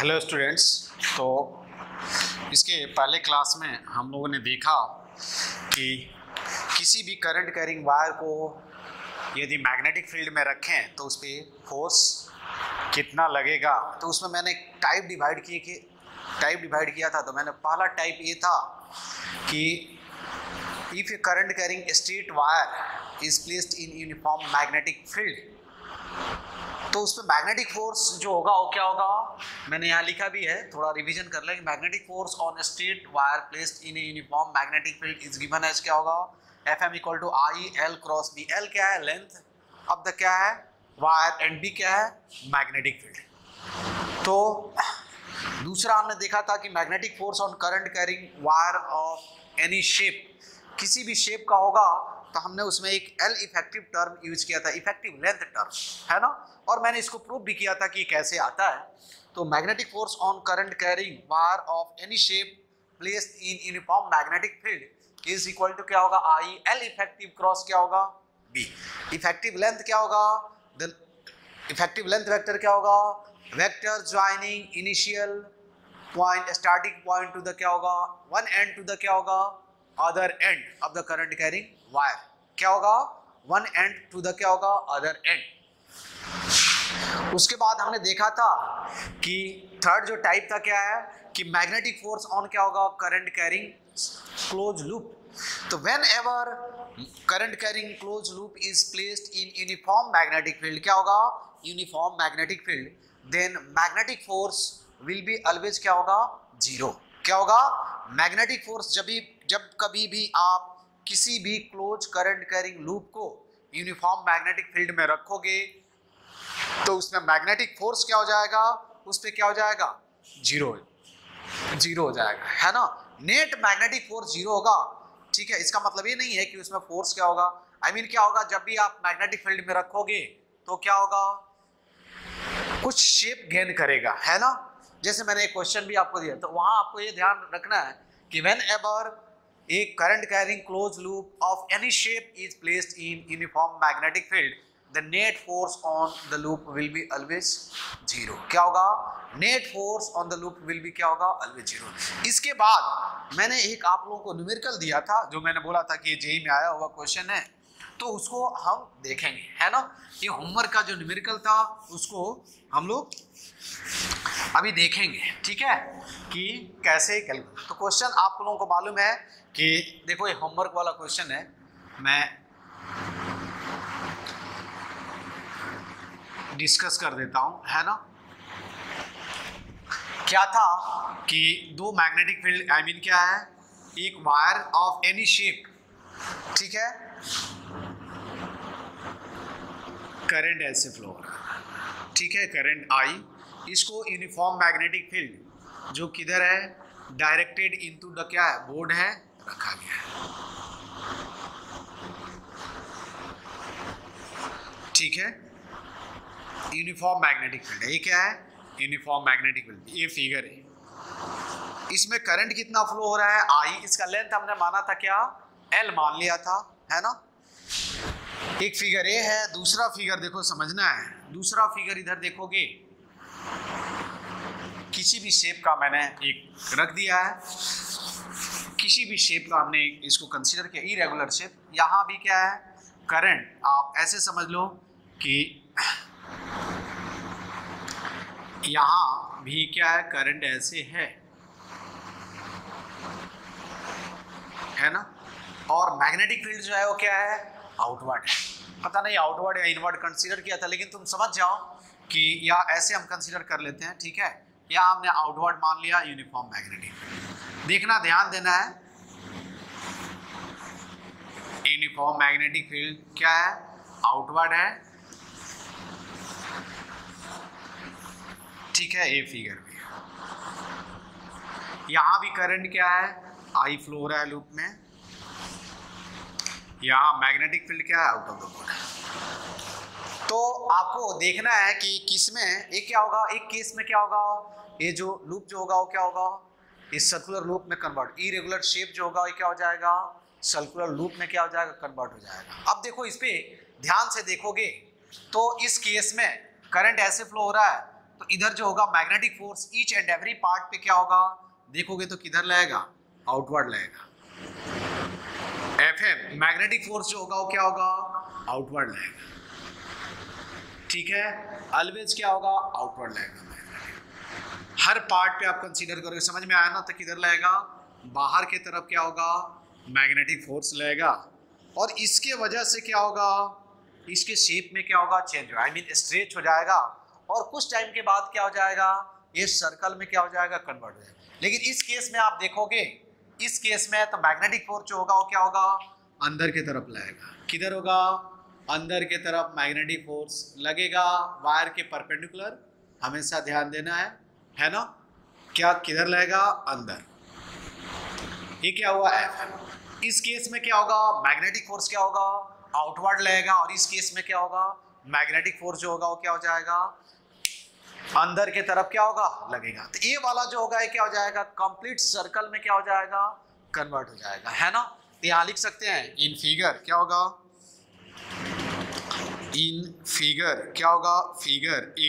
Hello students. तो इसके पहले क्लास में हम लोगों ने देखा कि किसी भी करंट कैरिंग वायर को यदि मैग्नेटिक फील्ड में रखें तो उस पर फोर्स कितना लगेगा। तो उसमें मैंने टाइप डिवाइड किया था। तो मैंने पहला टाइप ये था कि if a current carrying straight wire is placed in uniform magnetic field, तो उस पर मैग्नेटिक फोर्स जो होगा वो क्या होगा, मैंने यहाँ लिखा भी है, थोड़ा रिवीजन कर लें। Magnetic force on straight wire placed in a uniform magnetic field is given as क्या होगा, Fm equal to I L cross B. L क्या है, लेंथ ऑफ द क्या है वायर, एंड बी क्या है, मैग्नेटिक फील्ड। तो दूसरा हमने देखा था कि magnetic force on current carrying wire of any shape, किसी भी शेप का होगा, तो हमने उसमें एक एल इफेक्टिव टर्म यूज किया था, इफेक्टिव लेंथ टर्म, है ना। और मैंने इसको प्रूव भी किया था कि कैसे आता है। तो magnetic force on current carrying wire of any shape placed in uniform magnetic field is equal to क्या होगा, आई एल इफेक्टिव क्रॉस क्या होगा, बी। इफेक्टिव लेंथ क्या होगा, द इफेक्टिव लेंथ वेक्टर क्या होगा, vector joining initial point starting point to the क्या होगा, वन एंड टू द क्या होगा, other end of the current carrying wire, क्या होगा, वन एंड टू द क्या होगा, अदर एंड। उसके बाद हमने देखा था कि थर्ड जो टाइप था क्या है, कि मैग्नेटिक फोर्स ऑन क्या होगा, करंट कैरिंग क्लोज लूप। तो whenever current carrying close loop is placed in uniform magnetic field, क्या होगा, uniform magnetic field, then magnetic force will be always क्या होगा, जीरो। क्या होगा, मैग्नेटिक फोर्स जब कभी भी आप किसी भी क्लोज करंट कैरिंग लूप को यूनिफॉर्म मैग्नेटिक फील्ड में रखोगे तो उसमें मैग्नेटिक फोर्स क्या हो जाएगा, उस पर क्या हो जाएगा, जीरो हो जाएगा, है ना। नेट मैग्नेटिक फोर्स जीरो होगा, ठीक है। इसका मतलब ये नहीं है कि उसमें फोर्स क्या होगा, क्या होगा, जब भी आप मैग्नेटिक फील्ड में रखोगे तो क्या होगा, कुछ शेप गेन करेगा, है ना। जैसे मैंने एक क्वेश्चन भी आपको दिया, तो वहां आपको ये ध्यान रखना है कि whenever a current carrying closed loop of any shape is placed in uniform magnetic field, the net force on the loop will be always zero। क्या होगा, net force on the loop will be क्या होगा, always zero। इसके बाद मैंने एक आप लोगों को न्यूमेरिकल दिया था, जो मैंने बोला था कि जेईई में आया हुआ क्वेश्चन है, तो उसको हम देखेंगे, है ना। ये होमवर्क का जो न्यूमेरिकल था उसको हम लोग अभी देखेंगे, ठीक है, कि कैसे कैलकुलेट। तो क्वेश्चन आप लोगों को मालूम है कि देखो ये होमवर्क वाला क्वेश्चन है, मैं डिस्कस कर देता हूं, है ना। क्या था कि दो मैग्नेटिक फील्ड क्या है, एक वायर ऑफ एनी शेप, ठीक है, करंट ऐसे फ्लो हो रहा है, ठीक है, करंट आई, इसको यूनिफॉर्म मैग्नेटिक फील्ड जो किधर है, डायरेक्टेड इनटू द क्या है, बोर्ड है, रखा गया है, ठीक है। यूनिफॉर्म मैग्नेटिक फील्ड है, ये क्या है, यूनिफॉर्म मैग्नेटिक फील्ड, ये फिगर है। इसमें करंट कितना फ्लो हो रहा है, आई, इसका लेंथ हमने माना था क्या, एल मान लिया था, है ना। एक फिगर ये है, दूसरा फिगर देखो समझना है, दूसरा फिगर इधर देखोगे, किसी भी शेप का मैंने एक रख दिया है, किसी भी शेप का हमने इसको कंसीडर किया, इरेगुलर शेप। यहाँ भी क्या है, करंट, आप ऐसे समझ लो कि यहाँ भी क्या है, करंट ऐसे है ना। और मैग्नेटिक फील्ड जो है वो क्या है, आउटवर्ड है। पता नहीं आउटवर्ड या इनवर्ड कंसीडर किया था, लेकिन तुम समझ जाओ कि या ऐसे हम कंसीडर कर लेते हैं, ठीक है। या हमने आउटवर्ड मान लिया यूनिफॉर्म मैग्नेटिक। देखना, ध्यान देना है, यूनिफॉर्म मैग्नेटिक फील्ड क्या है, आउटवर्ड है, ठीक है। ये फिगर भी, यहां भी करंट क्या है, आई फ्लो हो रहा है लूप में, यहां मैग्नेटिक फील्ड क्या है, आउट ऑफ द बोर्ड। तो आपको देखना है कि किसमें ये क्या होगा, एक केस में क्या होगा, ये जो लूप जो होगा वो क्या होगा, इस सर्कुलर लूप में कन्वर्ट, इरेगुलर शेप जो होगा ये क्या हो जाएगा, सर्कुलर लूप में क्या हो जाएगा, कन्वर्ट हो जाएगा। अब देखो इस पे ध्यान से देखोगे तो इस केस में करंट ऐसे फ्लो हो रहा है, तो इधर जो होगा magnetic force each and every part पे क्या होगा, देखोगे तो किधर लगेगा, आउटवर्ड लगेगा। Fm मैग्नेटिक फोर्स जो होगा वो क्या होगा, आउटवर्ड लगेगा। ठीक है, ऑलवेज क्या होगा, आउटवर्ड लगेगा। हर पार्ट पे आप कंसीडर करोगे, समझ में आया ना, तो किधर लगेगा, बाहर की तरफ क्या होगा, मैग्नेटिक फोर्स लगेगा। और इसके वजह से क्या होगा, इसके शेप में क्या होगा, चेंज होगा, आई मीन स्ट्रेच हो जाएगा। और कुछ टाइम के बाद क्या हो जाएगा, ये सर्कल में क्या हो जाएगा, कन्वर्ट हो जाएगा। लेकिन इस केस में आप देखोगे, इस केस में तो मैग्नेटिक फोर्स जो होगा वो क्या होगा, अंदर की तरफ लगेगा। किधर होगा, अंदर की तरफ मैग्नेटिक फोर्स लगेगा, वायर के परपेंडिकुलर, हमेशा ध्यान देना है ना, क्या किधर लगेगा, अंदर। ये क्या हुआ, F। इस केस में क्या होगा, मैग्नेटिक फोर्स क्या होगा, आउटवर्ड लगेगा। और इस केस में क्या होगा, मैग्नेटिक फोर्स जो होगा वो क्या हो जाएगा, अंदर के तरफ क्या होगा, लगेगा। तो ये वाला जो होगा ये क्या हो जाएगा, कंप्लीट सर्कल में क्या हो जाएगा, कन्वर्ट हो जाएगा, है ना। तो यहां लिख सकते हैं इन फिगर क्या होगा, इन फिगर क्या होगा, figure A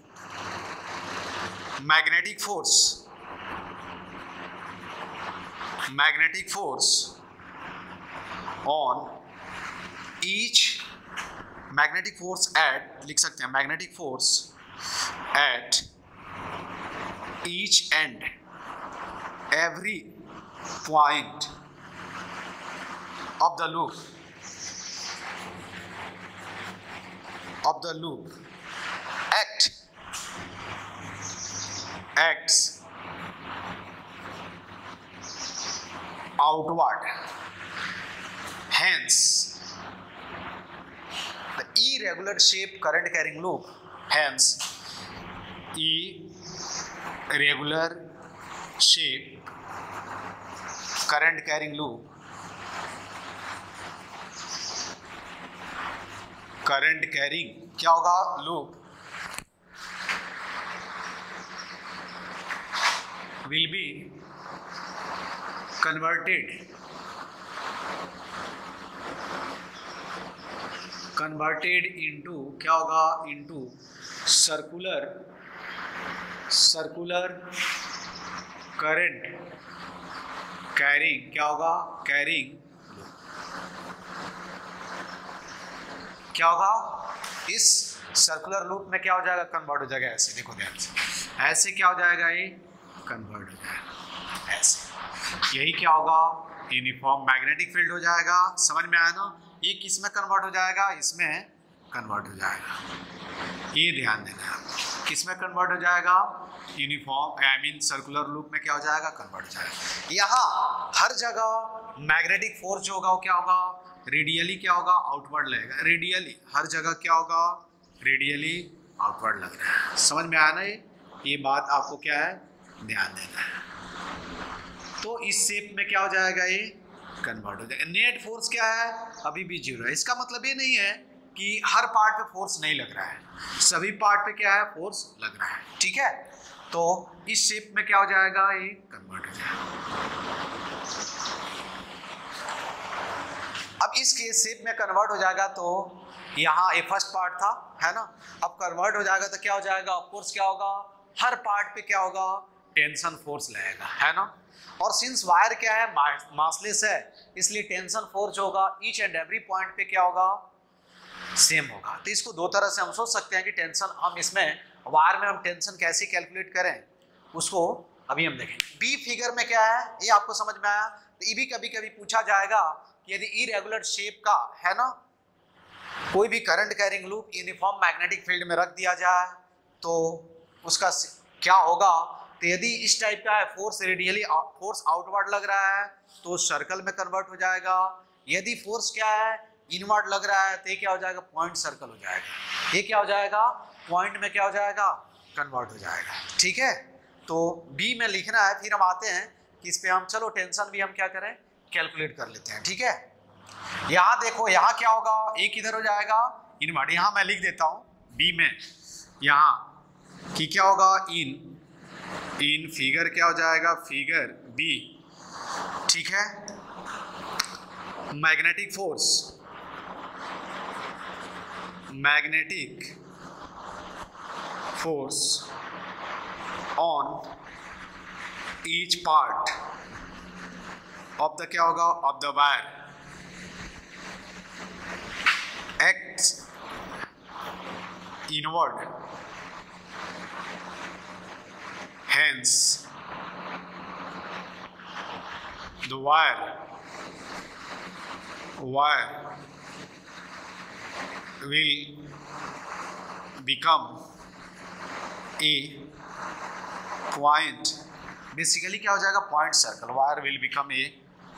magnetic force on each, magnetic force at, लिख सकते हैं magnetic force at each and every point of the loop acts outward. Hence the irregular shape current carrying loop, hence irregular shape current carrying loop, current carrying क्या होगा, loop will be converted into क्या होगा, into circular current carrying क्या होगा, carrying क्या होगा, इस circular loop में क्या हो जाएगा, कन्वर्ट हो जाएगा। ऐसे देखो ध्यान से, ऐसे क्या हो जाएगा, ये कन्वर्ट हो जाएगा ऐसे। यही क्या होगा, यूनिफॉर्म मैग्नेटिक फील्ड हो जाएगा। समझ में आया ना, ये किस में कन्वर्ट हो जाएगा, इसमें कन्वर्ट हो जाएगा। ये ध्यान देना है, किस में कन्वर्ट हो जाएगा, uniform I mean circular loop में क्या हो जाएगा, कन्वर्ट हो जाएगा। यहाँ हर जगह मैग्नेटिक फोर्स जो होगा वो क्या होगा, रेडियली क्या होगा, आउटवर्ड लगेगा। रेडियली हर जगह क्या होगा, रेडियली आउटवर्ड लग रहा है। समझ में आया ना, ये बात आपको क्या है, ध्यान देना है। तो इस शेप में क्या हो जाएगा, ये कन्वर्ट हो जाएगा। नेट फोर्स क्या है, अभी भी 0 है। इसका मतलब ये नहीं है कि हर पार्ट पे फोर्स नहीं लग रहा है, सभी पार्ट पे क्या है, फोर्स लग रहा है। ठीक है, तो इस शेप में क्या हो जाएगा, ये कन्वर्ट हो जाएगा। अब इस शेप में कन्वर्ट हो जाएगा, तो यहाँ ये फर्स्ट पार्ट था, है ना। अब कन्वर्ट हो जाएगा तो क्या हो जाएगा, ऑफ कोर्स क्या होगा, हर पार्ट पे क्या होगा, टेंशन फोर्स लगेगा, है ना। और सिंस वायर क्या है, मासलेस है, इसलिए टेंशन फोर्स होगा ईच एंड एवरी पॉइंट पे क्या होगा, सेम होगा। तो इसको दो तरह से हम सोच सकते हैं कि टेंशन, हम इसमें वायर में हम टेंशन कैसे कैलकुलेट करें, उसको अभी हम देखें। बी फिगर में क्या है, ये आपको समझ में आया। तो ये भी कभी कभी पूछा जाएगा कि यदि इरेगुलर शेप का, है ना, कोई भी current carrying loop uniform magnetic field में रख दिया जाए तो उसका क्या होगा। तो यदि इस टाइप का है, फोर्स रेडियली, फोर्स आउटवर्ड लग रहा है तो सर्कल में कन्वर्ट हो जाएगा। यदि फोर्स क्या है, इनवर्ड लग रहा है, तो ये क्या हो जाएगा, पॉइंट सर्कल हो जाएगा। ये क्या हो जाएगा, पॉइंट में क्या हो जाएगा, कन्वर्ट हो जाएगा। ठीक है, तो बी में लिखना है, फिर हम आते हैं कि इस पे हम, चलो टेंशन भी हम क्या करें, कैलकुलेट कर लेते हैं। ठीक है, यहाँ देखो, यहाँ क्या होगा, एक इधर हो जाएगा इनवर्ड। यहाँ मैं लिख देता हूँ बी में, यहाँ कि क्या होगा, इन फिगर क्या हो जाएगा, फिगर बी। ठीक है, magnetic force on each part of the क्या होगा of the wire acts inward, hence the wire will become a point. Basically क्या हो जाएगा, point circle. Wire will become a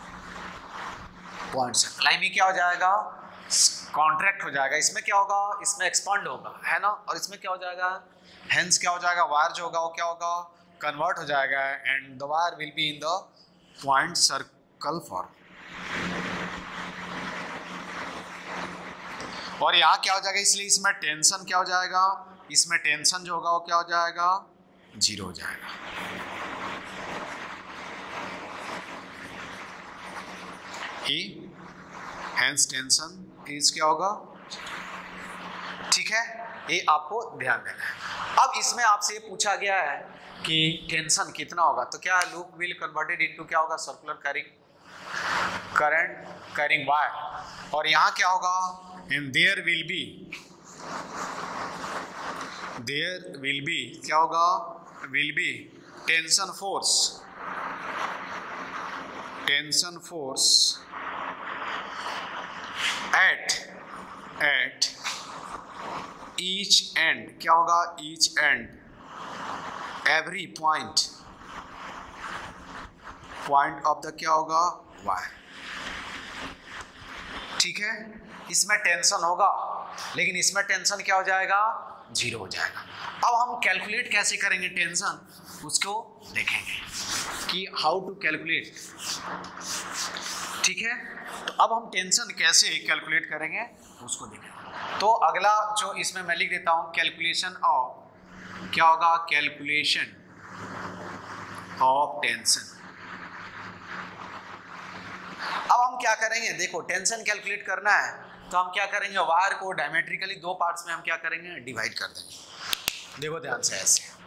point circle. I mean क्या हो जाएगा, कॉन्ट्रैक्ट हो जाएगा. इसमें क्या होगा, इसमें एक्सपांड होगा, है ना. और इसमें क्या हो जाएगा, हेंस क्या हो जाएगा, वायर जो होगा वो क्या होगा, कन्वर्ट हो जाएगा. And the wire will be in the point circle form. और यहाँ क्या हो जाएगा, इसलिए इसमें टेंशन क्या हो जाएगा, इसमें टेंशन जो होगा वो क्या हो जाएगा, जीरो हो जाएगा. हेंस टेंशन इज क्या होगा, ठीक है. ये आपको ध्यान देना है. अब इसमें आपसे पूछा गया है कि टेंशन कितना होगा, तो क्या लूप विल कन्वर्टेड इनटू क्या होगा, सर्कुलर करंट कैरिंग वायर. और यहाँ क्या होगा, and there will be क्या होगा, will be tension force at each end. क्या होगा, each end, every point of the क्या होगा, wire. ठीक है. इसमें टेंशन होगा लेकिन इसमें टेंशन क्या हो जाएगा, जीरो हो जाएगा. अब हम कैलकुलेट कैसे करेंगे टेंशन, उसको देखेंगे कि हाउ टू कैलकुलेट. ठीक है. तो अब हम टेंशन कैसे कैलकुलेट करेंगे उसको देखेंगे. तो अगला जो इसमें मैं लिख देता हूं, कैलकुलेशन ऑफ क्या होगा, कैलकुलेशन ऑफ टेंशन. अब हम क्या करेंगे, देखो टेंशन कैलकुलेट करना है तो हम क्या करेंगे, वायर को डायमेट्रिकली दो पार्ट्स में हम क्या करेंगे, डिवाइड कर देंगे. देखो ध्यान से,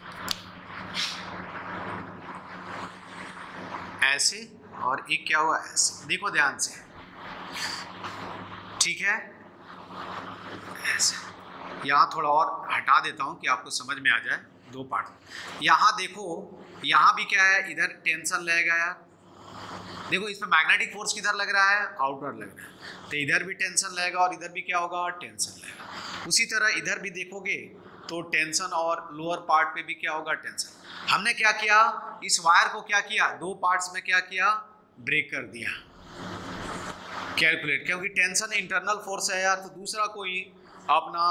ऐसे और एक क्या हुआ, ऐसे. देखो ध्यान से, ठीक है. ऐसे यहाँ थोड़ा और हटा देता हूँ कि आपको समझ में आ जाए. दो पार्ट यहाँ देखो, यहाँ भी क्या है, इधर टेंशन लगेगा यार. देखो इसमें मैग्नेटिक फोर्स किधर लग रहा है, आउटर लग रहा है. तो इधर भी टेंशन लगेगा और इधर भी क्या होगा, टेंशन लगेगा. उसी तरह इधर भी देखोगे तो टेंशन और लोअर पार्ट पे भी क्या होगा, टेंशन. हमने क्या किया, इस वायर को क्या किया, दो पार्ट्स में क्या किया, ब्रेक कर दिया कैलकुलेट. क्योंकि टेंशन इंटरनल फोर्स है यार, तो दूसरा कोई अपना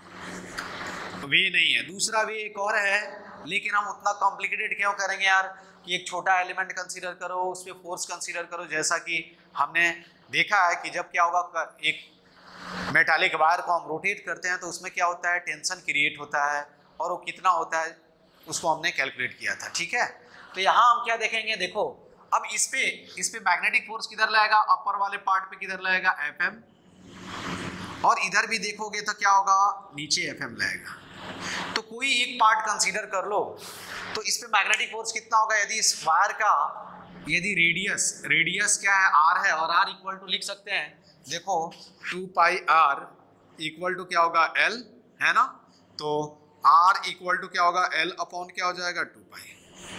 वे नहीं है. दूसरा वे एक और है, लेकिन हम उतना कॉम्प्लिकेटेड क्यों करेंगे यार, कि एक छोटा एलिमेंट कंसीडर करो, उस पर फोर्स कंसीडर करो. जैसा कि हमने देखा है कि जब क्या होगा, एक मेटालिक वायर को हम रोटेट करते हैं तो उसमें क्या होता है, टेंशन क्रिएट होता है. और वो कितना होता है उसको हमने कैलकुलेट किया था. ठीक है. तो यहाँ हम क्या देखेंगे, देखो अब इस पे मैग्नेटिक फोर्स किधर लगेगा, अपर वाले पार्ट पे किधर लगेगा, FM. और इधर भी देखोगे तो क्या होगा, नीचे FM लगेगा. तो कोई एक पार्ट कंसीडर कर लो, तो इस पे मैग्नेटिक फोर्स कितना होगा, यदि इस वायर का, यदि रेडियस क्या है, R है, और R इक्वल टू लिख सकते हैं, देखो 2 पाई R इक्वल टू क्या होगा, L, है ना. तो R इक्वल टू क्या होगा, L अपॉन क्या हो जाएगा, 2 पाई.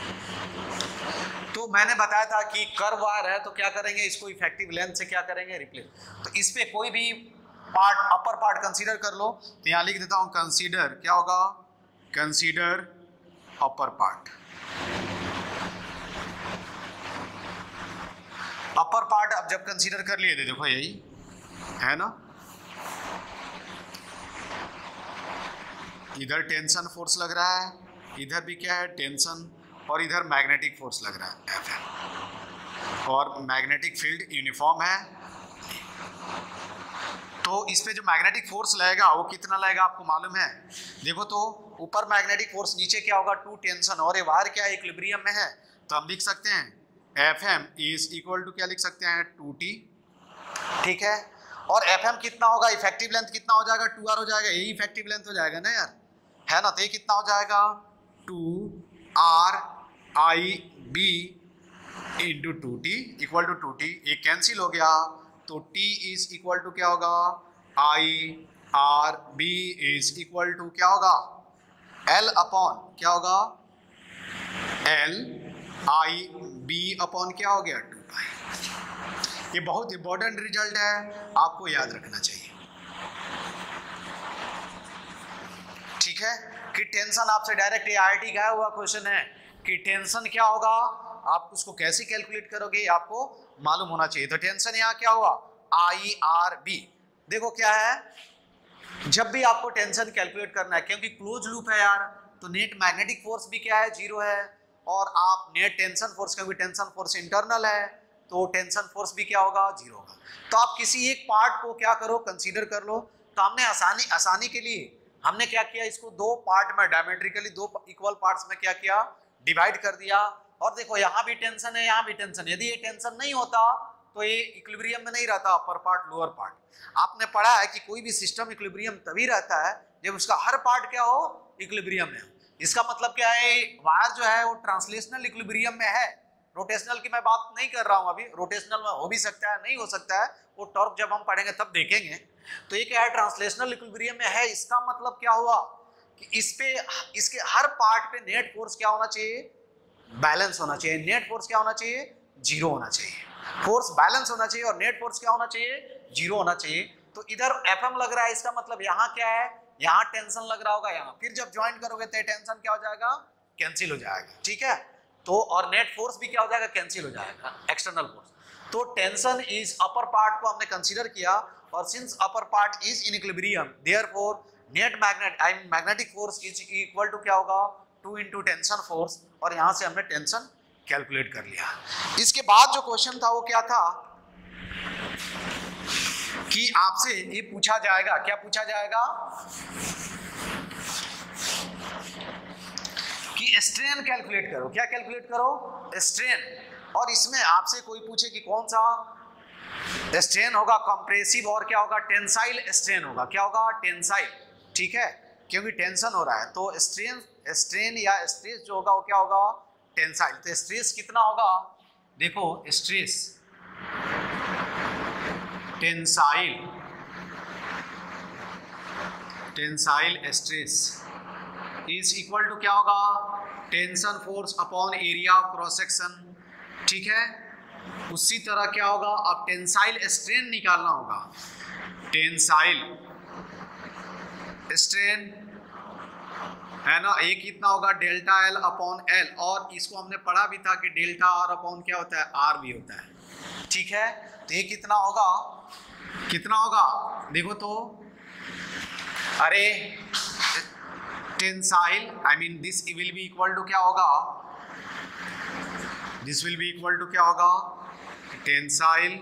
तो मैंने बताया था कि कर्व वायर है तो क्या करेंगे, इसको इफेक्टिव लेंथ से क्या करेंगे, रिप्लेस. तो इस पे कोई भी पार्ट, अपर पार्ट कंसीडर कर लो. तो यहाँ लिख देता हूँ, कंसीडर क्या होगा, consider upper part. Upper part अब जब कंसीडर कर लिए थे, देखो यही है ना, इधर टेंशन फोर्स लग रहा है, इधर भी क्या है, टेंशन, और इधर मैग्नेटिक फोर्स लग रहा है, FM. और मैग्नेटिक फील्ड यूनिफॉर्म है. तो इस पे जो मैग्नेटिक फोर्स लगेगा वो कितना लगेगा आपको मालूम है. देखो तो ऊपर मैग्नेटिक फोर्स, नीचे क्या होगा, 2 टेंशन, और ये वायर क्या इक्विलिब्रियम में है. तो हम लिख सकते हैं FM इज इक्वल टू क्या लिख सकते हैं, 2T. ठीक है. और FM कितना होगा, इफेक्टिव लेंथ कितना हो जाएगा, 2R हो जाएगा. यही इफेक्टिव लेंथ हो जाएगा ना यार, है ना, तो ये कितना हो जाएगा 2RIB into 2T equal to 2T, ये कैंसिल हो गया, तो T इज इक्वल टू क्या होगा IRB इज इक्वल टू क्या होगा L अपॉन क्या होगा LIB अपॉन क्या हो गया 2 पाई। ये बहुत इंपॉर्टेंट रिजल्ट है, आपको याद रखना चाहिए, ठीक है। कि टेंशन आपसे डायरेक्ट IIT का हुआ क्वेश्चन है कि टेंशन क्या होगा, आप उसको कैसे कैलकुलेट करोगे आपको मालूम होना चाहिए। तो टेंशन यहाँ क्या हुआ IRB। देखो क्या है, जब भी आपको टेंशन कैलकुलेट करना है, क्योंकि क्लोज लूप है यार, तो नेट मैग्नेटिक फोर्स भी क्या है 0 है, और आप नेट टेंशन फोर्स, क्योंकि टेंशन फोर्स इंटरनल है तो टेंशन फोर्स भी क्या होगा 0 होगा। तो आप किसी एक पार्ट को क्या करो कंसीडर कर लो। तो हमने आसानी के लिए हमने क्या किया, इसको दो पार्ट में डायमेट्रिकली दो इक्वल पार्ट्स में क्या किया डिवाइड कर दिया। और देखो यहाँ भी टेंशन है यहाँ भी टेंशन है, यदि ये टेंशन नहीं होता तो ये इक्विलिब्रियम में नहीं रहता, अपर पार्ट लोअर पार्ट। आपने पढ़ा है कि कोई भी सिस्टम इक्विलिब्रियम तभी रहता है जब उसका हर पार्ट क्या हो इक्विलिब्रियम में हो। इसका मतलब क्या है, वायर जो है वो ट्रांसलेशनल इक्विलिब्रियम में है। रोटेशनल की मैं बात नहीं कर रहा हूं अभी, रोटेशनल में हो भी सकता है नहीं हो सकता है, वो टॉर्क जब हम पढ़ेंगे तब देखेंगे। तो ये क्या है ट्रांसलेशनल इक्विलिब्रियम में है। इसका मतलब क्या हुआ कि इस पे इसके हर पार्ट पे नेट फोर्स क्या होना चाहिए बैलेंस होना चाहिए। नेट फोर्स क्या होना चाहिए 0 होना चाहिए, फोर्स बैलेंस होना चाहिए, और नेट फोर्स क्या होना चाहिए 0 होना चाहिए। तो इधर FM लग रहा है, इसका मतलब यहाँ क्या है, यहाँ टेंशन लग रहा होगा यहाँ, फिर जब ज्वाइन करोगे तो टेंशन क्या हो जाएगा कैंसिल हो जाएगा, ठीक है। तो और नेट फोर्स भी क्या हो जाएगा कैंसिल हो जाएगा एक्सटर्नल फोर्स। तो टेंशन इज अपर पार्ट को हमने कंसीडर किया, और since upper part is in equilibrium therefore net magnetic force is equal to क्या होगा 2 इंटू टेंशन फोर्स, और यहां से हमने टेंशन कैलकुलेट कर लिया। इसके बाद जो क्वेश्चन था वो क्या था कि आपसे ये पूछा जाएगा, क्या पूछा जाएगा कि स्ट्रेन कैलकुलेट करो। क्या कैलकुलेट करो स्ट्रेन। और इसमें आपसे कोई पूछे कि कौन सा स्ट्रेन होगा कंप्रेसिव और क्या होगा टेंसाइल स्ट्रेन होगा, क्या होगा टेंसाइल, ठीक है, क्योंकि टेंशन हो रहा है। तो स्ट्रेन या स्ट्रेस जो होगा वो क्या होगा टेंसाइल। तो स्ट्रेस कितना होगा, देखो stress tensile stress is equal to क्या होगा tension force upon area of cross section, ठीक है। उसी तरह क्या होगा, अब टेंसाइल स्ट्रेन निकालना होगा, टेंसाइल स्ट्रेन है ना, एक कितना होगा डेल्टा L अपॉन L, और इसको हमने पढ़ा भी था कि डेल्टा R अपॉन क्या होता है R भी होता है, ठीक है। तो ये कितना होगा देखो तो, अरे tensile I mean this will be equal to क्या होगा, this will be equal to क्या होगा टेंसाइल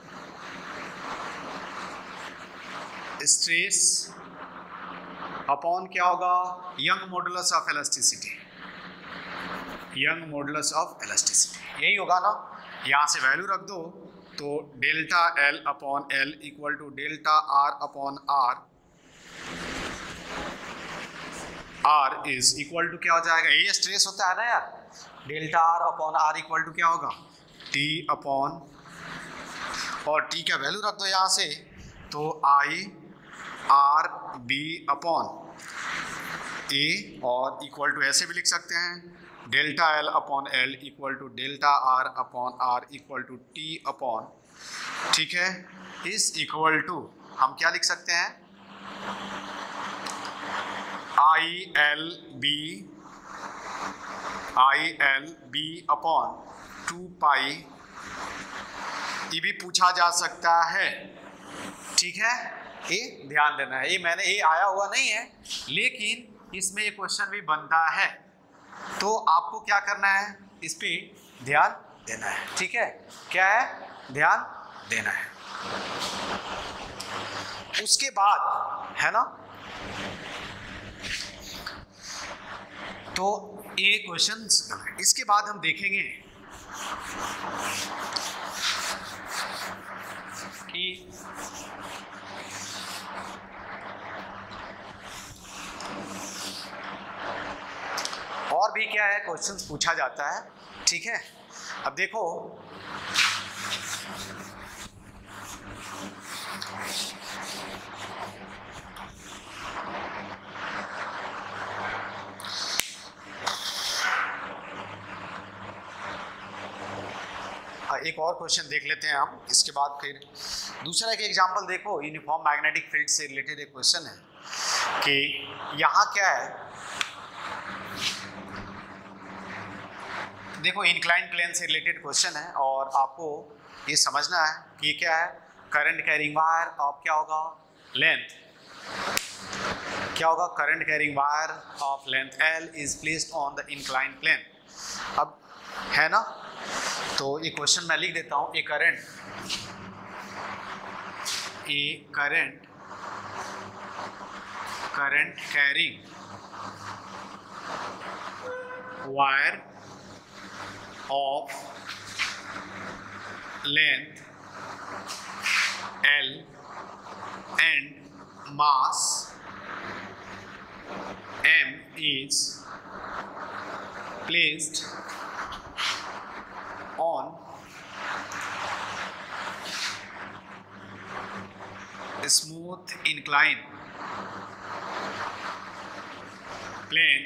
स्ट्रेस अपॉन क्या होगा Young modulus of elasticity, Young modulus of elasticity, यही होगा ना। यहां से वैल्यू रख दो, तो delta L upon L equal to delta R upon R is equal to क्या हो जाएगा, ये स्ट्रेस होता है ना यार, delta R upon R equal to क्या होगा T अपॉन, और T का वैल्यू रख दो यहाँ से, तो IRB अपॉन A, और इक्वल टू ऐसे भी लिख सकते हैं delta L upon L equal to delta R upon R equal to T upon, ठीक है, इस इक्वल टू हम क्या लिख सकते हैं ILB अपॉन 2 पाई, ये भी पूछा जा सकता है, ठीक है। ये ध्यान देना है, ये मैंने ये आया हुआ नहीं है लेकिन इसमें ये क्वेश्चन भी बनता है, तो आपको क्या करना है इस पे ध्यान देना है, ठीक है। क्या है ध्यान देना है। उसके बाद है ना, तो ये क्वेश्चंस, इसके बाद हम देखेंगे कि भी क्या है क्वेश्चंस पूछा जाता है, ठीक है। अब देखो एक और क्वेश्चन देख लेते हैं हम, इसके बाद फिर दूसरा एक एग्जांपल देखो। यूनिफॉर्म मैग्नेटिक फील्ड से रिलेटेड एक क्वेश्चन है कि यहाँ क्या है, देखो इंक्लाइन प्लेन से रिलेटेड क्वेश्चन है और आपको ये समझना है कि ये क्या है, करंट कैरिंग वायर ऑफ क्या होगा, लेंथ क्या होगा, current carrying wire of length L is placed on the incline plane. अब है ना, तो ये क्वेश्चन मैं लिख देता हूं, a current carrying wire of length L and mass M is placed on a smooth inclined plane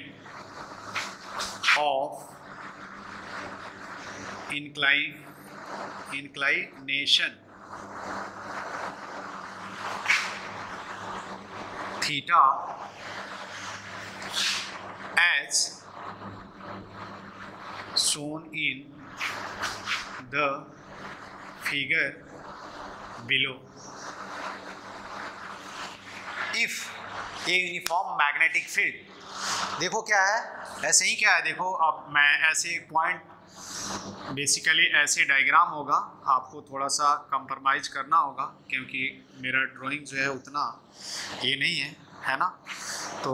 of inclination theta as shown in the figure below. If a uniform magnetic field, देखो क्या है, ऐसे ही क्या है, देखो अब मैं ऐसे पॉइंट, बेसिकली ऐसे डायग्राम होगा, आपको थोड़ा सा कंप्रोमाइज करना होगा क्योंकि मेरा ड्राइंग जो है उतना ये नहीं है ना, तो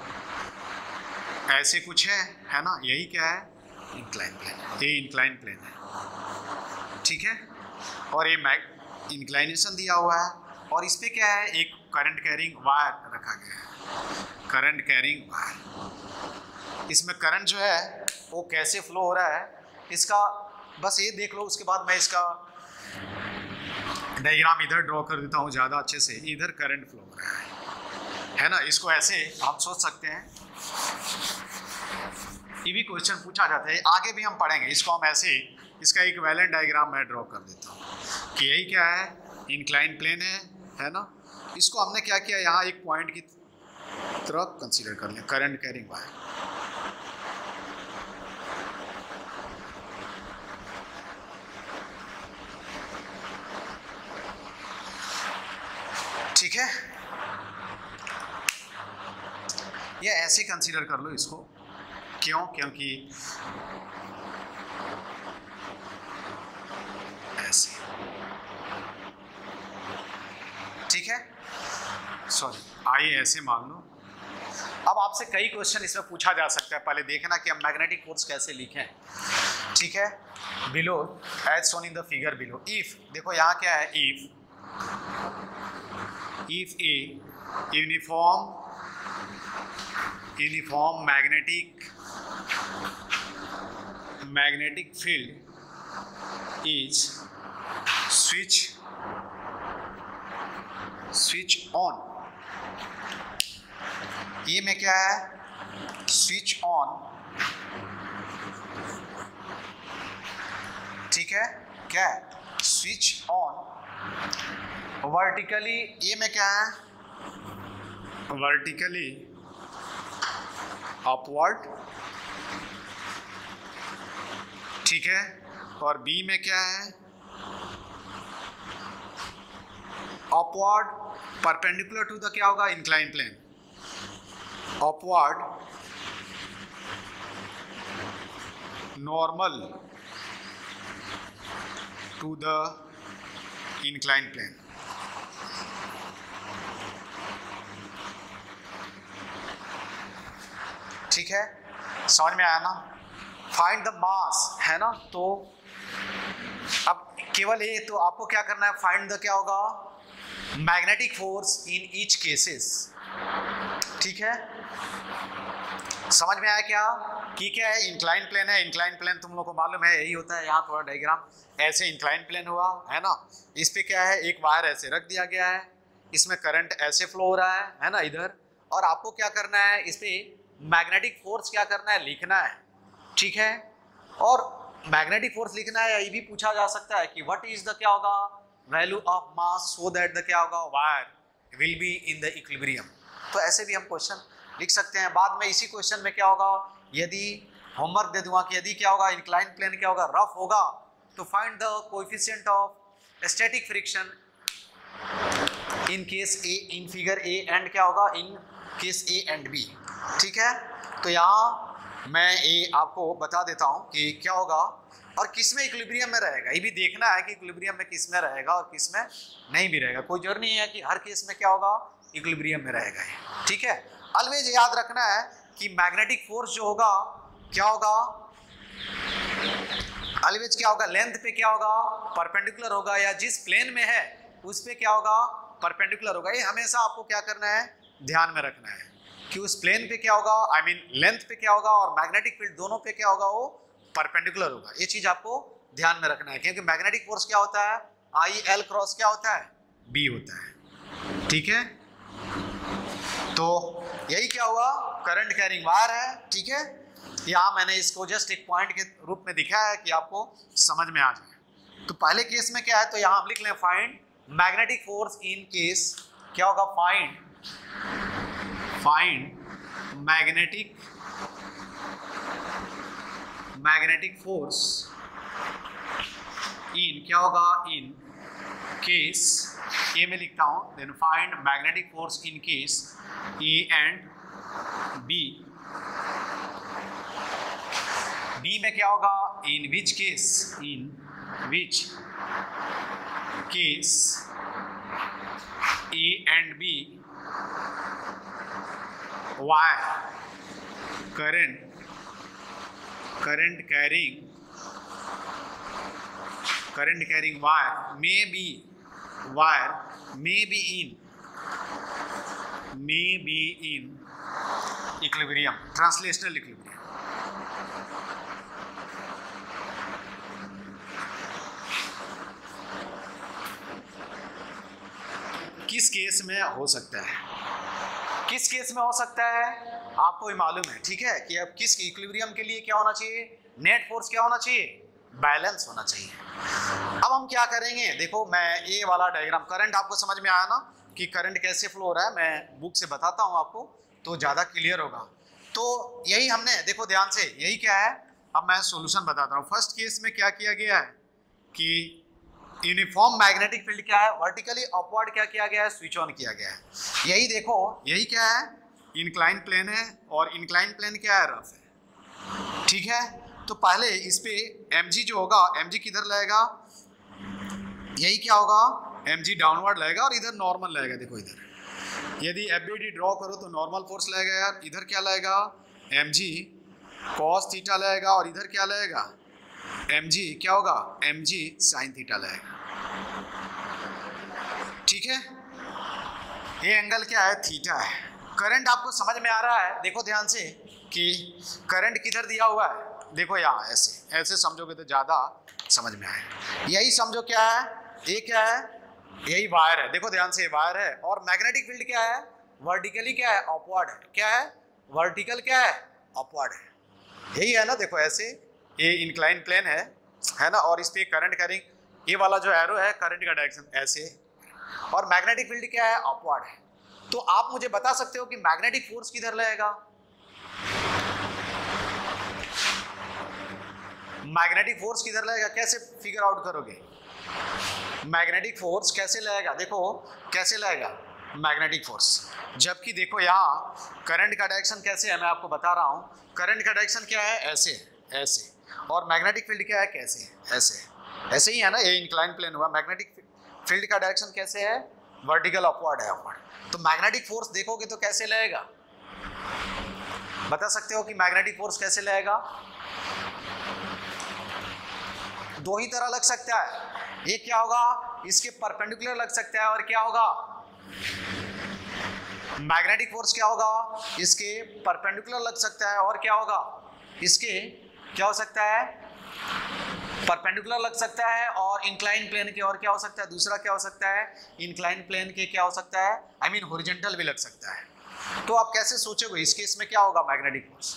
ऐसे कुछ है ना, यही क्या है, इंक्लाइन प्लेन, ये इंक्लाइन प्लेन है, ठीक है। और ये इंक्लाइनेशन दिया हुआ है और इस पे क्या है, एक करंट कैरिंग वायर रखा गया है, करंट कैरिंग वायर। इसमें करंट जो है वो कैसे फ्लो हो रहा है इसका बस ये देख लो, उसके बाद मैं इसका डायग्राम इधर ड्रॉ कर देता हूँ ज़्यादा अच्छे से। इधर करंट फ्लो हो रहा है ना, इसको ऐसे हम सोच सकते हैं, ये भी क्वेश्चन पूछा जाता है, आगे भी हम पढ़ेंगे इसको। हम ऐसे इसका एक वैलेंट डायग्राम मैं ड्रॉ कर देता हूँ कि यही क्या है, इंक्लाइन प्लेन है ना, इसको हमने क्या किया, यहाँ एक पॉइंट की तरह कंसीडर कर लिया, करंट कैरिंग वायर। ठीक है, ये ऐसे कंसीडर कर लो इसको, क्यों, क्योंकि ऐसे, ठीक है, सॉरी आइए ऐसे मान लो। अब आपसे कई क्वेश्चन इसमें पूछा जा सकता है, पहले देखना कि हम मैग्नेटिक फोर्स कैसे लिखें, ठीक है। Below as shown in the figure below, if, देखो यहाँ क्या है, if a uniform magnetic field is switch on, ये में क्या है, स्विच ऑन, ठीक है, क्या है, स्विच ऑन वर्टिकली, ये में क्या है, वर्टिकली अपवर्ड, ठीक है, और बी में क्या है, अपवर्ड परपेंडिकुलर टू द क्या होगा, incline plane, upward normal to the incline plane. ठीक है, समझ में आया ना। फाइंड द मास है ना, तो अब केवल ये, तो आपको क्या करना है, फाइंड द क्या होगा, magnetic force in each cases, ठीक है। समझ में आया क्या कि क्या है इंक्लाइन प्लेन है। इंक्लाइन प्लेन तुम लोग को मालूम है यही होता है। यहाँ थोड़ा डायग्राम ऐसे इंक्लाइन प्लेन हुआ है ना, इस पे क्या है एक वायर ऐसे रख दिया गया है, इसमें करंट ऐसे फ्लो हो रहा है ना इधर, और आपको क्या करना है इस पे मैग्नेटिक फोर्स क्या करना है लिखना है, ठीक है। और मैग्नेटिक फोर्स लिखना है, ये भी पूछा जा सकता है कि व्हाट इज द क्या होगा value of mass so that the क्या होगा wire will be in the equilibrium. तो ऐसे भी हम क्वेश्चन लिख सकते हैं। बाद में इसी क्वेश्चन में क्या होगा, यदि होमवर्क दे दूंगा कि यदि क्या होगा इंक्लाइन प्लेन क्या होगा रफ होगा तो find the coefficient of static friction in case A, in figure A and क्या होगा in case A and B, ठीक है। तो यहाँ मैं ए आपको बता देता हूँ कि क्या होगा और किस में इक्विलिब्रियम में रहेगा, ये भी देखना है कि इक्विलिब्रियम में किस में रहेगा और किस में नहीं भी रहेगा। कोई जरूरी नहीं है कि हर केस में क्या होगा इक्विलिब्रियम में रहेगा, ठीक है। ऑलवेज याद रखना है कि मैग्नेटिक फोर्स जो होगा क्या होगा, ऑलवेज क्या होगा लेंथ पे क्या होगा परपेंडिकुलर होगा, या जिस प्लेन में है उस पे क्या होगा परपेंडिकुलर होगा। ये हमेशा आपको क्या करना है ध्यान में रखना है कि उस प्लेन पे क्या होगा आई मीन लेंथ पे क्या होगा और मैग्नेटिक फील्ड दोनों पे क्या होगा वो परपेंडिकुलर होगा। ये चीज आपको ध्यान में रखना है क्योंकि मैग्नेटिक फोर्स क्या होता है आई एल क्रॉस क्या होता है बी होता है, ठीक है। तो यही क्या हुआ करंट कैरिंग वायर है, ठीक है। यहाँ मैंने इसको जस्ट एक पॉइंट के रूप में दिखाया है कि आपको समझ में आ जाए। तो पहले केस में क्या है तो यहाँ हम लिख लें find magnetic force in case क्या होगा फाइंड मैग्नेटिक फोर्स इन क्या होगा इन केस ए में लिखता हूं then find magnetic force in case A and B. B में क्या होगा in which case A and B wire current carrying wire may be in equilibrium, translational equilibrium। किस case में हो सकता है, किस केस में हो सकता है आपको ही मालूम है, ठीक है। कि अब किस इक्विलिब्रियम के लिए क्या होना चाहिए नेट फोर्स क्या होना चाहिए बैलेंस होना चाहिए। अब हम क्या करेंगे देखो मैं ये वाला डायग्राम करंट आपको समझ में आया ना कि करंट कैसे फ्लो हो रहा है, मैं बुक से बताता हूँ आपको तो ज़्यादा क्लियर होगा। तो यही हमने देखो ध्यान से यही क्या है, अब मैं सॉल्यूशन बताता हूँ। फर्स्ट केस में क्या किया गया है कि यूनिफॉर्म मैग्नेटिक फील्ड क्या है वर्टिकली अपवर्ड क्या किया गया है स्विच ऑन किया गया है। यही देखो यही क्या है इंक्लाइन प्लेन है और इंक्लाइन प्लेन क्या है रफ है, ठीक है। तो पहले इस पे mg जो होगा mg किधर लगेगा यही क्या होगा mg डाउनवर्ड लगेगा और इधर नॉर्मल लगेगा। देखो इधर यदि FBD ड्रॉ करो तो नॉर्मल फोर्स लगेगा यार, इधर क्या लगेगा mg cos थीटा लगेगा और इधर क्या लगेगा mg क्या होगा mg sin थीटा लगेगा, ठीक है। ये एंगल क्या है थीटा है। करंट आपको समझ में आ रहा है देखो ध्यान से कि करंट किधर दिया हुआ है, देखो यहाँ ऐसे ऐसे समझोगे तो ज़्यादा समझ में आए। यही समझो क्या है ये क्या है यही वायर है, देखो ध्यान से वायर है और मैग्नेटिक फील्ड क्या है वर्टिकली क्या है अपवर्ड है, क्या है वर्टिकल क्या है अपवर्ड है, यही है ना। देखो ऐसे ये इंक्लाइन प्लेन है ना और इस पे करंट कैरिंग ये वाला जो एरो है करंट का डायरेक्शन ऐसे और मैग्नेटिक फील्ड क्या है अपवर्ड है। तो आप मुझे बता सकते हो कि मैग्नेटिक फोर्स किधर लगेगा, मैग्नेटिक फोर्स किधर लगेगा कैसे फिगर आउट करोगे मैग्नेटिक फोर्स कैसे लगेगा, देखो कैसे लगेगा मैग्नेटिक फोर्स, जबकि देखो यहाँ करंट का डायरेक्शन कैसे है मैं आपको बता रहा हूँ। करंट का डायरेक्शन क्या है ऐसे ऐसे और मैग्नेटिक फील्ड क्या है कैसे ऐसे ऐसे ही है ना, ये इंक्लाइन प्लेन हुआ। मैग्नेटिक फील्ड का डायरेक्शन कैसे है वर्टिकल अपवर्ड है अपवर्ड। तो मैग्नेटिक फोर्स देखोगे तो कैसे लगेगा बता सकते हो कि मैग्नेटिक फोर्स कैसे लगेगा, दो ही तरह लग सकता है, एक क्या होगा इसके परपेंडिकुलर लग सकता है और क्या होगा मैग्नेटिक फोर्स क्या होगा, इसके परपेंडिकुलर लग सकता है, और क्या होगा, इसके क्या हो सकता है, परपेंडिकुलर लग सकता है, और इंक्लाइन प्लेन के, और क्या हो सकता है, दूसरा क्या हो सकता है, इंक्लाइन प्लेन के क्या हो सकता है, आई मीन हॉरिजॉन्टल भी लग सकता है। तो आप कैसे सोचोगे इस केस में क्या होगा मैग्नेटिक फोर्स,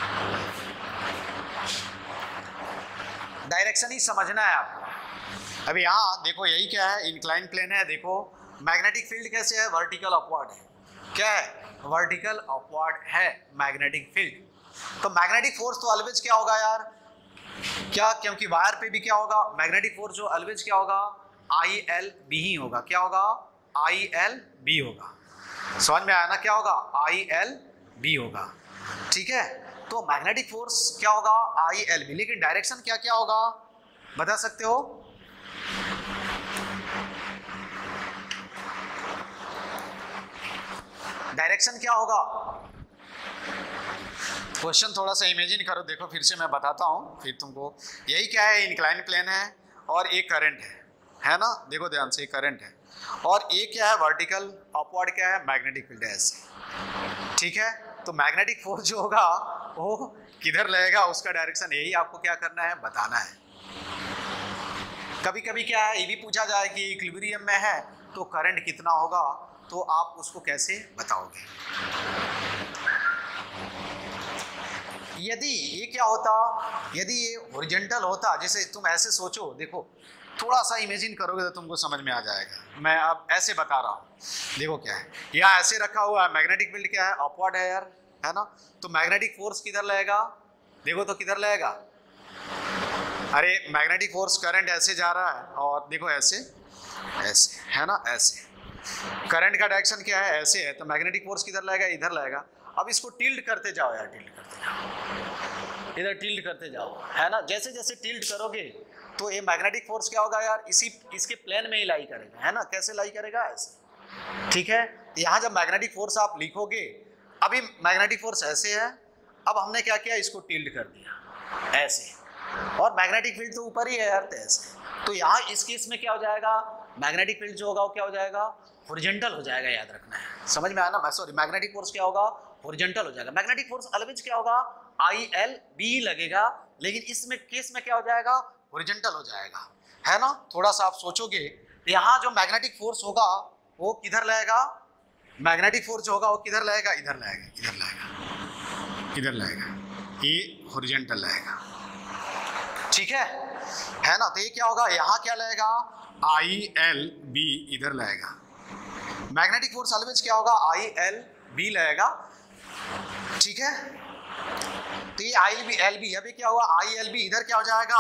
डायरेक्शन ही समझना है आपको। अभी यहाँ देखो यही क्या है, इंक्लाइन प्लेन है, देखो मैग्नेटिक फील्ड कैसे है, वर्टिकल अपवर्ड है, क्या है, वर्टिकल अपवर्ड है मैग्नेटिक फील्ड। तो मैग्नेटिक फोर्स तो ऑलवेज क्या होगा यार, क्या, क्योंकि वायर पे भी क्या होगा, मैग्नेटिक फोर्स जो ऑलवेज क्या होगा, ILB ही होगा, क्या होगा, ILB होगा। समझ में आया ना, क्या होगा, ILB होगा, ठीक है। तो मैग्नेटिक फोर्स क्या होगा, ILB, लेकिन डायरेक्शन क्या क्या होगा, बता सकते हो, डायरेक्शन क्या होगा, क्वेश्चन थोड़ा सा इमेजिन करो, देखो फिर से मैं बताता हूँ फिर तुमको। यही क्या है, इंक्लाइन प्लेन है और एक करंट है ना, देखो ध्यान से, करंट है और एक क्या है, वर्टिकल अपवर्ड क्या है, मैग्नेटिक फील्ड है ऐसे, ठीक है। तो मैग्नेटिक फोर्स जो होगा वो किधर लगेगा, उसका डायरेक्शन यही आपको क्या करना है, बताना है। कभी कभी क्या है, ये भी पूछा जाए कि इक्विलिब्रियम में है तो करंट कितना होगा, तो आप उसको कैसे बताओगे। यदि ये क्या होता, यदि ये हॉरिजॉन्टल होता, जैसे तुम ऐसे सोचो, देखो थोड़ा सा इमेजिन करोगे तो तुमको समझ में आ जाएगा। मैं अब ऐसे बता रहा हूँ, देखो क्या है, यहाँ ऐसे रखा हुआ है, मैग्नेटिक फील्ड क्या है, अपवर्ड है यार, है ना। तो मैग्नेटिक फोर्स किधर लगेगा, देखो तो किधर लगेगा, अरे मैग्नेटिक फोर्स, करंट ऐसे जा रहा है और देखो ऐसे ऐसे, है ना, ऐसे करंट का डायरेक्शन क्या है, ऐसे है, तो मैग्नेटिक फोर्स किधर लगेगा, इधर लगेगा। अब इसको टिल्ट करते जाओ यार, टिल्ट करते जाओ, इधर टिल्ट करते जाओ, है ना। जैसे जैसे टिल्ट करोगे तो ये मैग्नेटिक फोर्स क्या होगा यार, इसके प्लेन में ही लाई करेगा, है ना। कैसे लाई करेगा, ऐसे, ठीक है। यहाँ जब मैग्नेटिक फोर्स आप लिखोगे, अभी मैग्नेटिक फोर्स ऐसे है, अब हमने क्या किया, इसको टिल्ट कर दिया ऐसे, और मैग्नेटिक फील्ड तो ऊपर ही है यार, ऐसे। तो यहाँ इस केस में क्या हो जाएगा, मैग्नेटिक फील्ड जो होगा वो क्या हो जाएगा, हॉरिजॉन्टल हो जाएगा, याद रखना है, समझ में आया ना। सॉरी, मैग्नेटिक फोर्स क्या होगा, हॉरिजॉन्टल हो जाएगा। मैग्नेटिक फोर्स ऑलवेज क्या होगा, ILB लगेगा, लेकिन इसमें केस में क्या हो जाएगा, हॉरिजॉन्टल हो जाएगा, है ना। थोड़ा सा आप सोचोगे, यहाँ जो मैग्नेटिक फोर्स होगा वो किधर लगेगा, मैग्नेटिक फोर्स जो होगा वो किधर लगेगा, इधर लगेगा, इधर लगेगा, इधर लगेगा, ये हॉरिजॉन्टल लगेगा, ठीक है ना। तो ये क्या होगा, यहाँ क्या लगेगा, ILB इधर लगेगा। मैग्नेटिक फोर्स ऑलवेज क्या होगा, ILB लगेगा, ठीक है। तो ये ILB, अभी क्या हुआ, ILB इधर क्या हो जाएगा,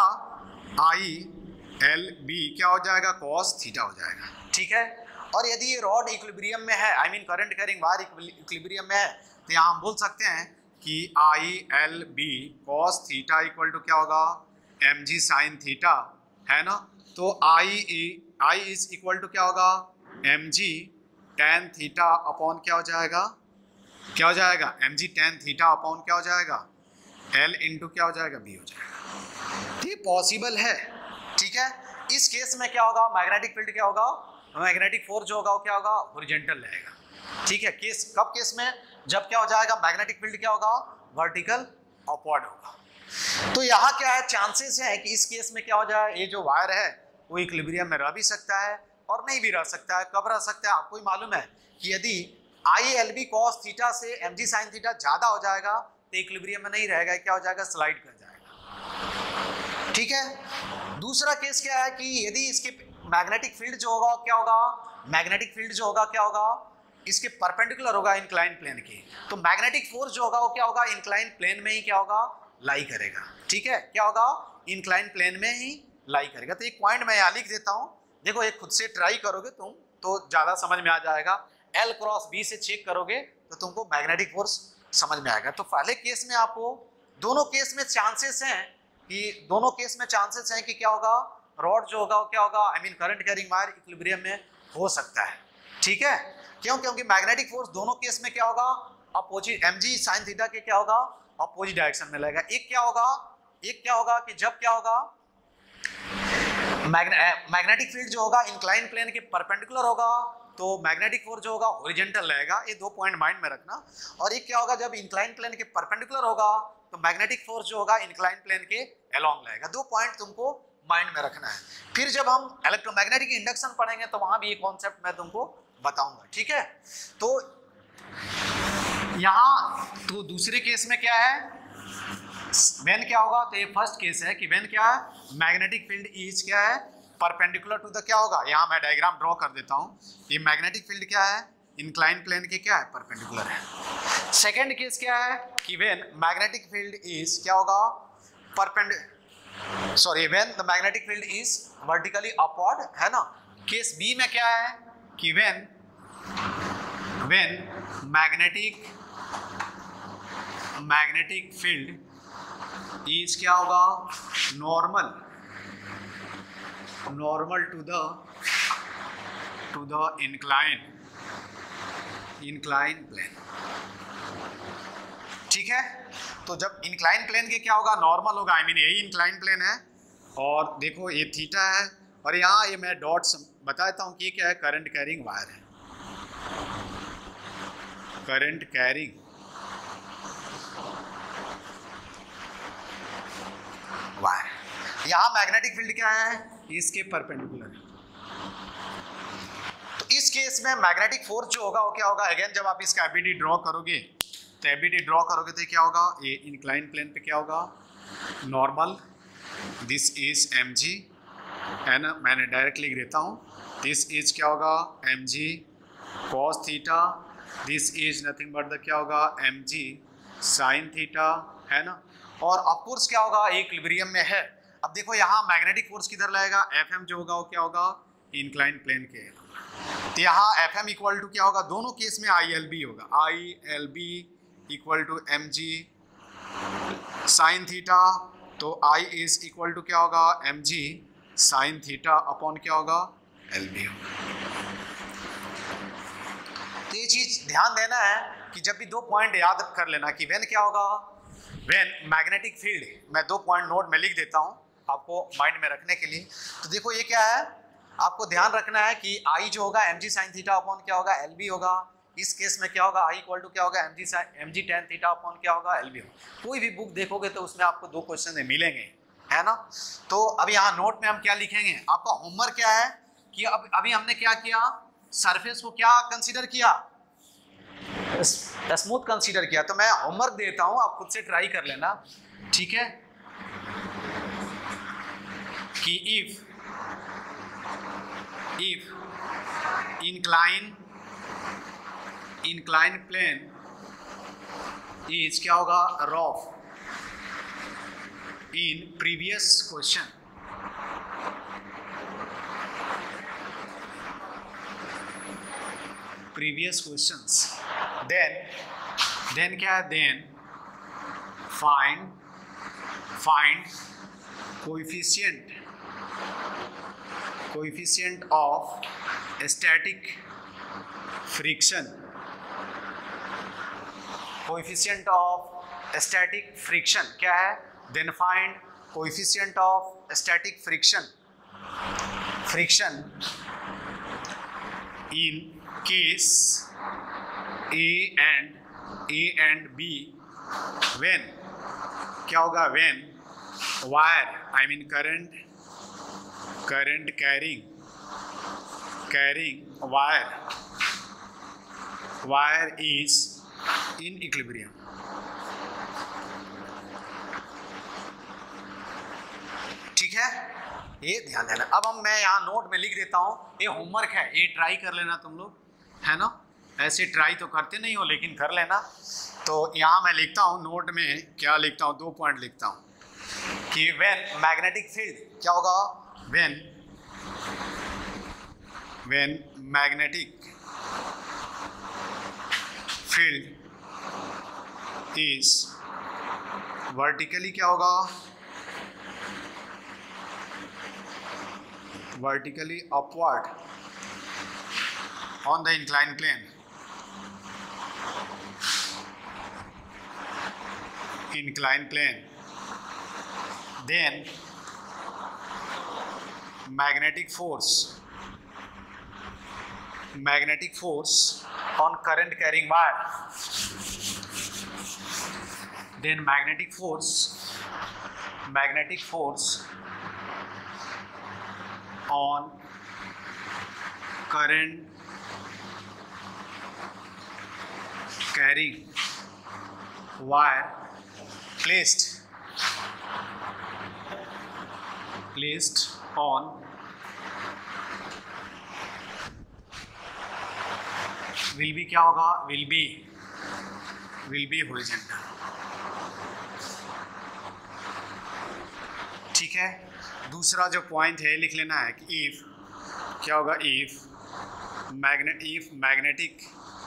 ILB क्या हो जाएगा, cos थीटा हो जाएगा, ठीक है। और यदि ये रॉड इक्विलिब्रियम में है, I mean current carrying wire equilibrium में है, तो यहाँ हम बोल सकते हैं कि ILB cos theta equal to क्या होगा, mg sin थीटा, है ना। तो I इज इक्वल टू क्या होगा, mg tan थीटा अपॉन क्या हो जाएगा, क्या हो जाएगा, mg tan थीटा अपॉन क्या हो जाएगा, L इंटू क्या हो जाएगा, B हो जाएगा। ये पॉसिबल है, ठीक है। इस केस में क्या होगा, मैग्नेटिक फील्ड क्या होगा, मैग्नेटिक फोर्स जो होगा वो क्या होगा, हॉरिजॉन्टल रहेगा, ठीक है। केस कब, केस में जब क्या हो जाएगा, मैग्नेटिक फील्ड क्या होगा, वर्टिकल अपवर्ड होगा। तो यहाँ क्या है, चांसेस है कि इस केस में क्या हो जाए, ये जो वायर है वो इक्विलिब्रियम में रह भी सकता है और नहीं भी रह सकता है। कब रह सकता है, आपको ही मालूम है कि यदि ILB cos थीटा से mg sin थीटा ज्यादा हो जाएगा तो इक्विलिब्रियम में नहीं रहेगा, क्या हो जाएगा, स्लाइड कर जाएगा, ठीक है। दूसरा केस क्या है कि यदि इसके मैग्नेटिक फील्ड जो होगा क्या होगा, मैग्नेटिक फील्ड जो होगा क्या होगा, इसके परपेंडिकुलर होगा इंक्लाइन प्लेन के, तो मैग्नेटिक फोर्स जो होगा वो क्या होगा, इंक्लाइन प्लेन में ही क्या होगा, लाई करेगा, ठीक है। क्या होगा, इंक्लाइन प्लेन में ही लाई करेगा। तो एक पॉइंट मैं यहाँ लिख देता हूँ, देखो ये खुद से ट्राई करोगे तुम तो ज्यादा समझ में आ जाएगा। L क्रॉस B से चेक करोगे तो तुमको मैग्नेटिक फोर्स समझ में आएगा। तो पहले केस में आपको, दोनों केस में चांसेस हैं कि क्या होगा, रॉड जो होगा वो क्या होगा, I mean current carrying wire equilibrium में हो सकता है, ठीक है। क्यों, क्योंकि मैग्नेटिक फोर्स दोनों केस में क्या होगा, अपोजिट, mg sin थीटा के क्या होगा, अपोजिट डायरेक्शन में लगेगा। एक क्या होगा कि जब क्या होगा, मैग्नेटिक फील्ड जो होगा इंक्लाइन प्लेन के परपेंडिकुलर होगा, तो मैग्नेटिक फोर्स जो होगा हॉरिजॉन्टल रहेगा, ये 2 पॉइंट माइंड में रखना। और ये क्या होगा, जब इंक्लाइन प्लेन के परपेंडिकुलर होगा तो मैग्नेटिक फोर्स जो होगा इंक्लाइन प्लेन के अलोंग रहेगा। 2 पॉइंट तुमको माइंड में रखना है। फिर जब हम इलेक्ट्रोमैग्नेटिक इंडक्शन पढ़ेंगे तो वहां भी ये कॉन्सेप्ट मैं तुमको बताऊंगा, ठीक है। तो यहाँ तो दूसरे केस में क्या है, व्हेन क्या होगा, तो ये फर्स्ट केस है कि व्हेन क्या है, मैग्नेटिक फील्ड इज क्या है, परपेंडिकुलर टू द क्या होगा, यहाँ मैं डायग्राम ड्रॉ कर देता हूँ। ये मैग्नेटिक फील्ड क्या है, इंक्लाइन प्लेन के क्या है, परपेंडिकुलर है। सेकंड केस क्या है कि व्हेन मैग्नेटिक फील्ड इज क्या होगा, when the magnetic field is vertically upward, है ना। केस बी में क्या है कि व्हेन मैग्नेटिक फील्ड इज क्या होगा, normal to the incline plane, ठीक है। तो जब इंक्लाइन प्लेन के क्या होगा, नॉर्मल होगा, आई मीन यही इंक्लाइन प्लेन है, और देखो ये थीटा है, और यहाँ ये मैं डॉट्स बता देता हूँ कि ये क्या है, करंट कैरिंग वायर है, करंट कैरिंग वायर। यहाँ मैग्नेटिक फील्ड क्या है, इसके परपेंडिकुलर है। तो इस केस में मैग्नेटिक फोर्स जो होगा वो क्या होगा, अगेन जब आप इसका एबीडी ड्रॉ करोगे तो क्या होगा, ये इंक्लाइन प्लेन पे क्या होगा, नॉर्मल, दिस इज mg, है ना, मैंने डायरेक्ट लिख देता हूँ, दिस इज क्या होगा, mg cos theta, this is nothing but the क्या होगा, mg sin थीटा, है ना। और ऑफकोर्स क्या होगा, इक्विलिब्रियम में है। अब देखो यहाँ मैग्नेटिक फोर्स किधर लगेगा, Fm जो होगा वो क्या होगा, इंक्लाइन प्लेन के, तो यहाँ Fm इक्वल टू क्या होगा, दोनों केस में ILB होगा, ILB equal to mg sin theta, तो I इज इक्वल टू क्या होगा, mg sin थीटा अपॉन क्या होगा, LB। तो ये चीज ध्यान देना है कि जब भी 2 पॉइंट याद कर लेना कि व्हेन क्या होगा, व्हेन मैग्नेटिक फील्ड, मैं 2 पॉइंट नोट में लिख देता हूँ आपको माइंड में रखने के लिए। तो देखो ये क्या है, आपको ध्यान रखना है कि I जो होगा mg sin थीटा अपॉन क्या होगा, LB होगा। इस केस में क्या होगा, I इक्वल टू क्या होगा, mg tan थीटा अपॉन क्या होगा, LB होगा। कोई भी बुक देखोगे तो उसमें आपको 2 क्वेश्चन मिलेंगे, है ना। तो अब यहाँ नोट में हम क्या लिखेंगे, आपका होमवर्क क्या है कि अभी हमने क्या किया, सरफेस को क्या कंसीडर किया, स्मूथ कंसीडर किया। तो मैं होमवर्क देता हूं, आप खुद से ट्राई कर लेना, ठीक है, कि इफ इंक्लाइन प्लेन इज क्या होगा, rough in previous question, then क्या है, then find coefficient of static friction, क्या है, then find coefficient of static friction in case A and B, when क्या होगा, when wire, I mean current carrying wire is in equilibrium। ठीक है, ये ध्यान देना। अब मैं यहाँ नोट में लिख देता हूँ, ये होमवर्क है, ये ट्राई कर लेना तुम लोग, है ना। ऐसे ट्राई तो करते नहीं हो लेकिन कर लेना। तो यहाँ मैं लिखता हूँ नोट में, क्या लिखता हूँ, 2 पॉइंट लिखता हूँ कि व्हेन मैग्नेटिक फील्ड क्या होगा, when magnetic field is vertically क्या होगा, vertically upward on the inclined plane, then magnetic force magnetic force on current carrying wire, then magnetic force on current carrying wire placed on will be क्या होगा, will be horizontal। ठीक है, दूसरा जो point है लिख लेना है कि इफ क्या होगा, इफ मैग्नेटिक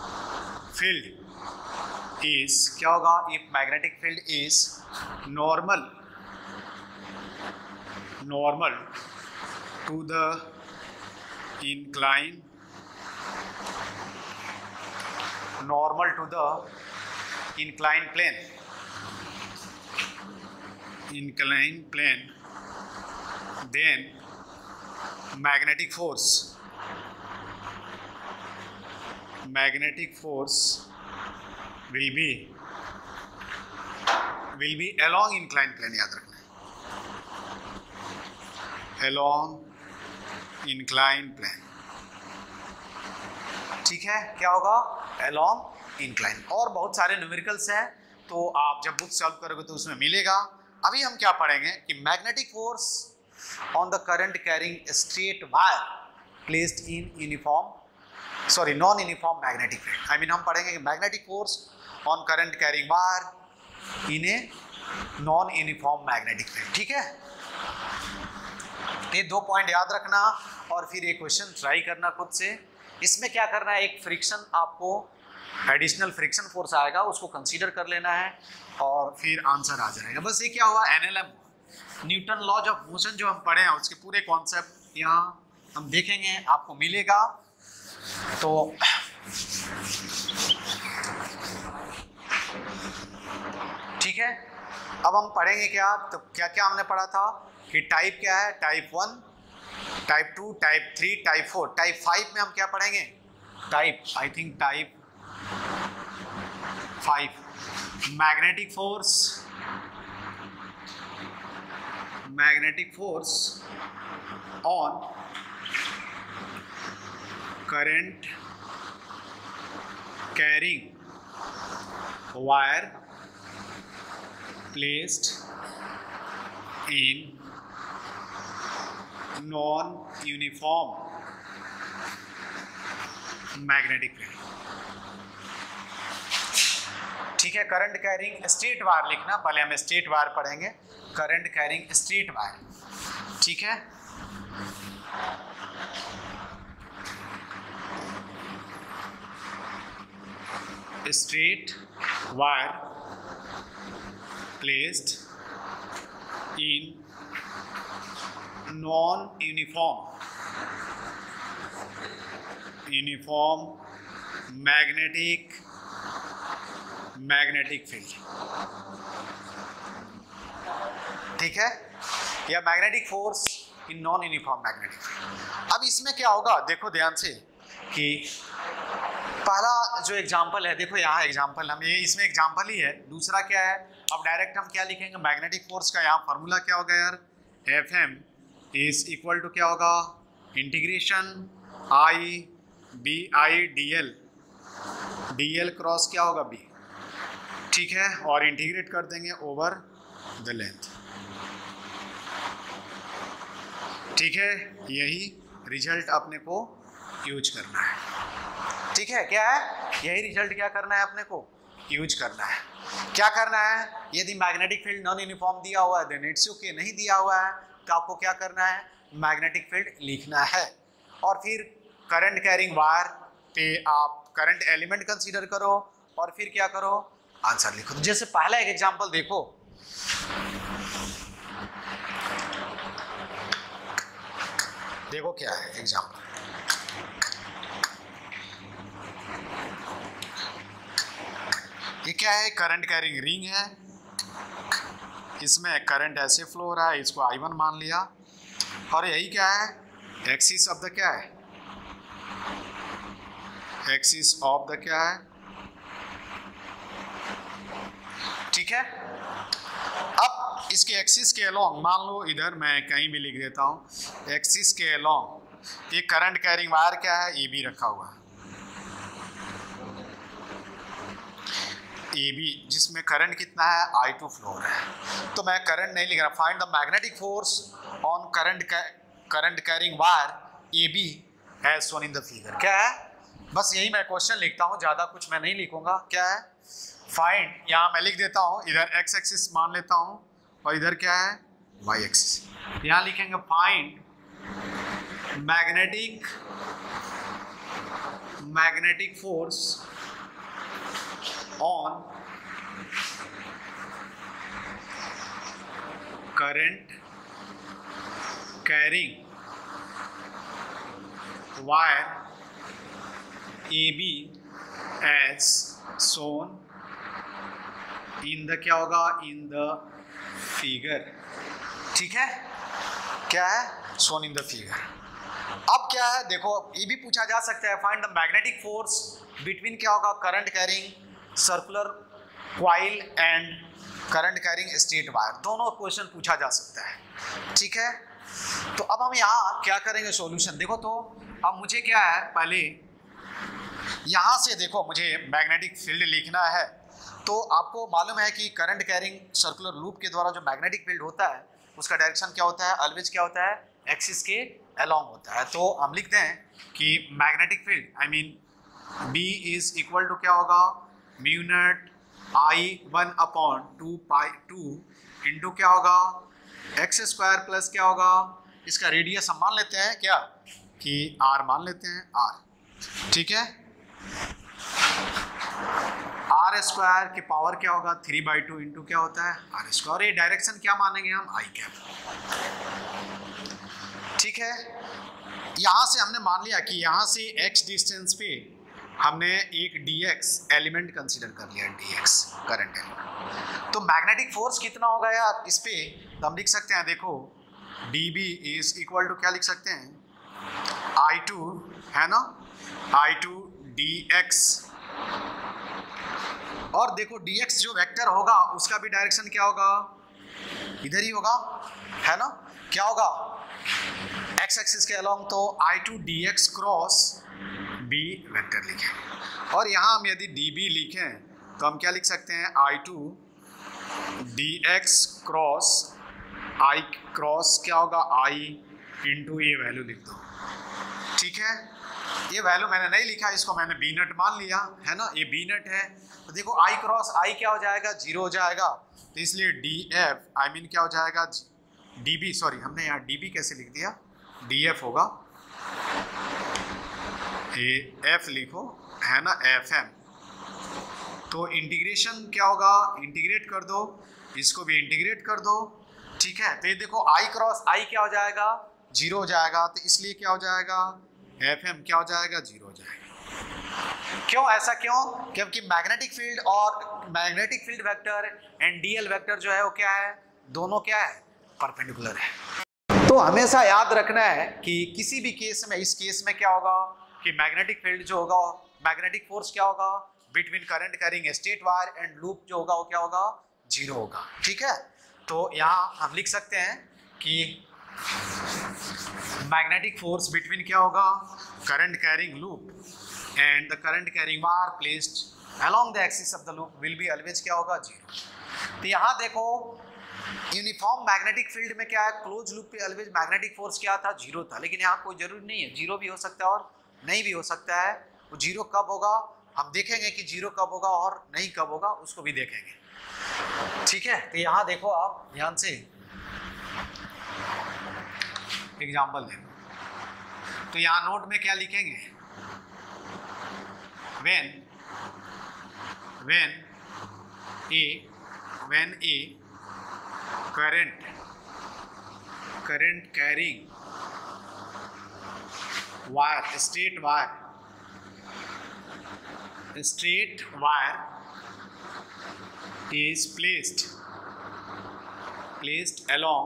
फील्ड इज क्या होगा, if magnetic field is normal to the inclined plane, then magnetic force will be along inclined plane, याद रखना, along inclined plane। ठीक है, क्या होगा, along inclined। और बहुत सारे न्यूमेरिकल्स हैं, तो आप जब बुक सॉल्व करोगे तो उसमें मिलेगा। अभी हम क्या पढ़ेंगे कि magnetic force on the current carrying straight wire placed in non uniform magnetic field. I mean हम पढ़ेंगे कि magnetic force on current carrying wire in a non uniform magnetic field. ठीक है, ये 2 पॉइंट याद रखना और फिर ये क्वेश्चन ट्राई करना खुद से। इसमें क्या करना है, एक फ्रिक्शन, आपको एडिशनल फ्रिक्शन फोर्स आएगा, उसको कंसीडर कर लेना है और फिर आंसर आ जाएगा। बस ये क्या हुआ, NLM Newton laws of motion जो हम पढ़े हैं उसके पूरे कॉन्सेप्ट यहाँ हम देखेंगे, आपको मिलेगा। तो ठीक है, अब हम पढ़ेंगे क्या, तो क्या क्या हमने पढ़ा था कि टाइप क्या है, type 1, type 2, type 3, type 4, type 5 में हम क्या पढ़ेंगे, type 5 magnetic force on current carrying wire placed in non uniform magnetic field. ठीक है, करंट कैरिंग स्ट्रेट वायर लिखना, पहले हम स्ट्रेट वायर पढ़ेंगे, करंट कैरिंग स्ट्रेट वायर। ठीक है, straight wire placed in non uniform magnetic field. ठीक है, या magnetic force in non uniform magnetic field. अब इसमें क्या होगा, देखो ध्यान से कि पहला जो एग्जांपल है, देखो यहाँ एग्जांपल, हम ये इसमें एग्जांपल ही है। दूसरा क्या है, अब डायरेक्ट हम क्या लिखेंगे, मैग्नेटिक फोर्स का यहाँ फॉर्मूला क्या होगा यार, Fm इज इक्वल टू क्या होगा, इंटीग्रेशन dl क्रॉस क्या होगा b। ठीक है, और इंटीग्रेट कर देंगे ओवर द लेंथ। ठीक है, यही रिजल्ट अपने को यूज करना है। ठीक है, क्या है, यही रिजल्ट क्या करना है, अपने को यूज करना है। क्या करना है, यदि मैग्नेटिक फील्ड नॉन यूनिफॉर्म दिया हुआ है देन इट्स ओके, नहीं दिया हुआ है तो आपको क्या करना है, मैग्नेटिक फील्ड लिखना है। और फिर करंट कैरिंग वायर पे आप करंट एलिमेंट कंसीडर करो और फिर क्या करो, आंसर लिखो। तो जैसे पहला एक एग्जांपल देखो, देखो क्या है एग्जांपल, ये क्या है, करंट कैरिंग रिंग है, इसमें करंट ऐसे फ्लो हो रहा है, इसको I1 मान लिया, और यही क्या है, एक्सिस ऑफ द क्या है, एक्सिस ऑफ द क्या है, ठीक है। अब इसके एक्सिस के अलोंग, मान लो इधर मैं कहीं भी लिख देता हूं, एक्सिस के अलोंग एक करंट कैरिंग वायर क्या है, ए बी रखा हुआ है, ए बी, जिसमें करंट कितना है, I2 फ्लो है। तो मैं करंट नहीं लिख रहा, find the magnetic force on current carrying wire A B as shown in the figure. क्या है, बस यही मैं क्वेश्चन लिखता हूँ, ज़्यादा कुछ मैं नहीं लिखूंगा। क्या है, फाइंड, यहाँ मैं लिख देता हूँ, इधर एक्स एक्सिस मान लेता हूँ और इधर क्या है, वाई एक्सिस। यहाँ लिखेंगे find magnetic force on current carrying wire AB as shown in the क्या होगा, in the figure, ठीक है। क्या है, shown in the figure। अब क्या है, देखो ये भी पूछा जा सकता है, find the magnetic force between क्या होगा, current carrying circular coil and current carrying straight wire, दोनों क्वेश्चन पूछा जा सकता है, ठीक है। तो अब हम यहाँ क्या करेंगे, सॉल्यूशन। देखो तो अब मुझे क्या है, पहले यहाँ से देखो मुझे मैग्नेटिक फील्ड लिखना है। तो आपको मालूम है कि करंट कैरिंग सर्कुलर लूप के द्वारा जो मैग्नेटिक फील्ड होता है उसका डायरेक्शन क्या होता है, ऑलवेज क्या होता है, एक्सिस के अलोंग होता है। तो हम लिखते हैं कि magnetic field I mean B is equal to क्या होगा, म्यू नॉट I1/2 इंटू क्या होगा, एक्स स्क्वायर प्लस क्या होगा, इसका रेडियस हम मान लेते हैं क्या, कि R मान लेते हैं, R, ठीक है। R स्क्वायर की पावर क्या होगा, 3/2 इंटू क्या होता है, R स्क्वायर। ये डायरेक्शन क्या मानेंगे हम, I कैप, ठीक है। यहां से हमने मान लिया कि यहां से x डिस्टेंस पे हमने एक dx एलिमेंट कंसीडर कर लिया, dx करंट एलिमेंट। तो मैग्नेटिक फोर्स कितना होगा यार इस पे, तो हम लिख सकते हैं, देखो dB इज इक्वल टू क्या लिख सकते हैं, I2 है ना, I2 dx। और देखो dx जो वेक्टर होगा उसका भी डायरेक्शन क्या होगा, इधर ही होगा, है ना। क्या होगा, x एक्सिस के अलोंग, तो I2 dx cross b vector लिखें। और यहाँ हम यदि db लिखें तो हम क्या लिख सकते हैं, I2 dx cross I cross क्या होगा, I इंटू ये वैल्यू लिख दो, ठीक है। ये वैल्यू मैंने नहीं लिखा, इसको मैंने b नट मान लिया, है ना, ये b नट है। तो देखो I क्रॉस I क्या हो जाएगा, 0 हो जाएगा, तो इसलिए df आई मीन क्या हो जाएगा, db, सॉरी हमने यहाँ db कैसे लिख दिया, df होगा, ये f लिखो, है ना, fm। तो इंटीग्रेशन क्या होगा, इंटीग्रेट कर दो, इसको भी इंटीग्रेट कर दो, ठीक है। तो ये देखो I क्रॉस I क्या हो जाएगा, 0 हो जाएगा, तो इसलिए क्या हो जाएगा, fm क्या हो जाएगा, 0 हो जाएगा। क्यों, ऐसा क्यों, क्योंकि मैग्नेटिक फील्ड और magnetic field vector and dl vector जो है वो क्या है, दोनों क्या है, परपेंडिकुलर है। तो हमेशा याद रखना है कि किसी भी केस में, इस केस में क्या होगा कि मैग्नेटिक फील्ड जो होगा, मैग्नेटिक फोर्स क्या होगा between current carrying straight wire and loop जो होगा वो क्या होगा, 0 होगा, ठीक है। तो यहाँ हम लिख सकते हैं कि मैग्नेटिक फोर्स बिटवीन क्या होगा, current carrying loop and the current carrying wire placed along the axis of the loop will be always क्या होगा, 0। तो यहाँ देखो यूनिफॉर्म मैग्नेटिक फील्ड में क्या है, क्लोज लूप पे ऑलवेज मैग्नेटिक फोर्स क्या था, 0 था। लेकिन यहाँ कोई जरूरी नहीं है, 0 भी हो सकता है और नहीं भी हो सकता है। वो 0 कब होगा हम देखेंगे कि 0 कब होगा और नहीं कब होगा उसको भी देखेंगे, ठीक है। तो यहाँ देखो आप ध्यान से एग्जाम्पल देखो, तो यहाँ नोट में क्या लिखेंगे, when a current carrying wire, straight wire is placed along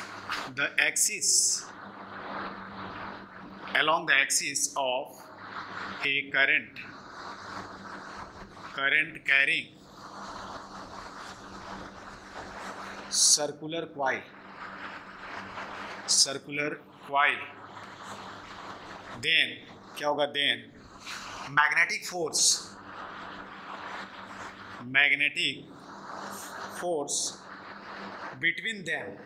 the axis of a current carrying circular coil, then क्या होगा, then magnetic force between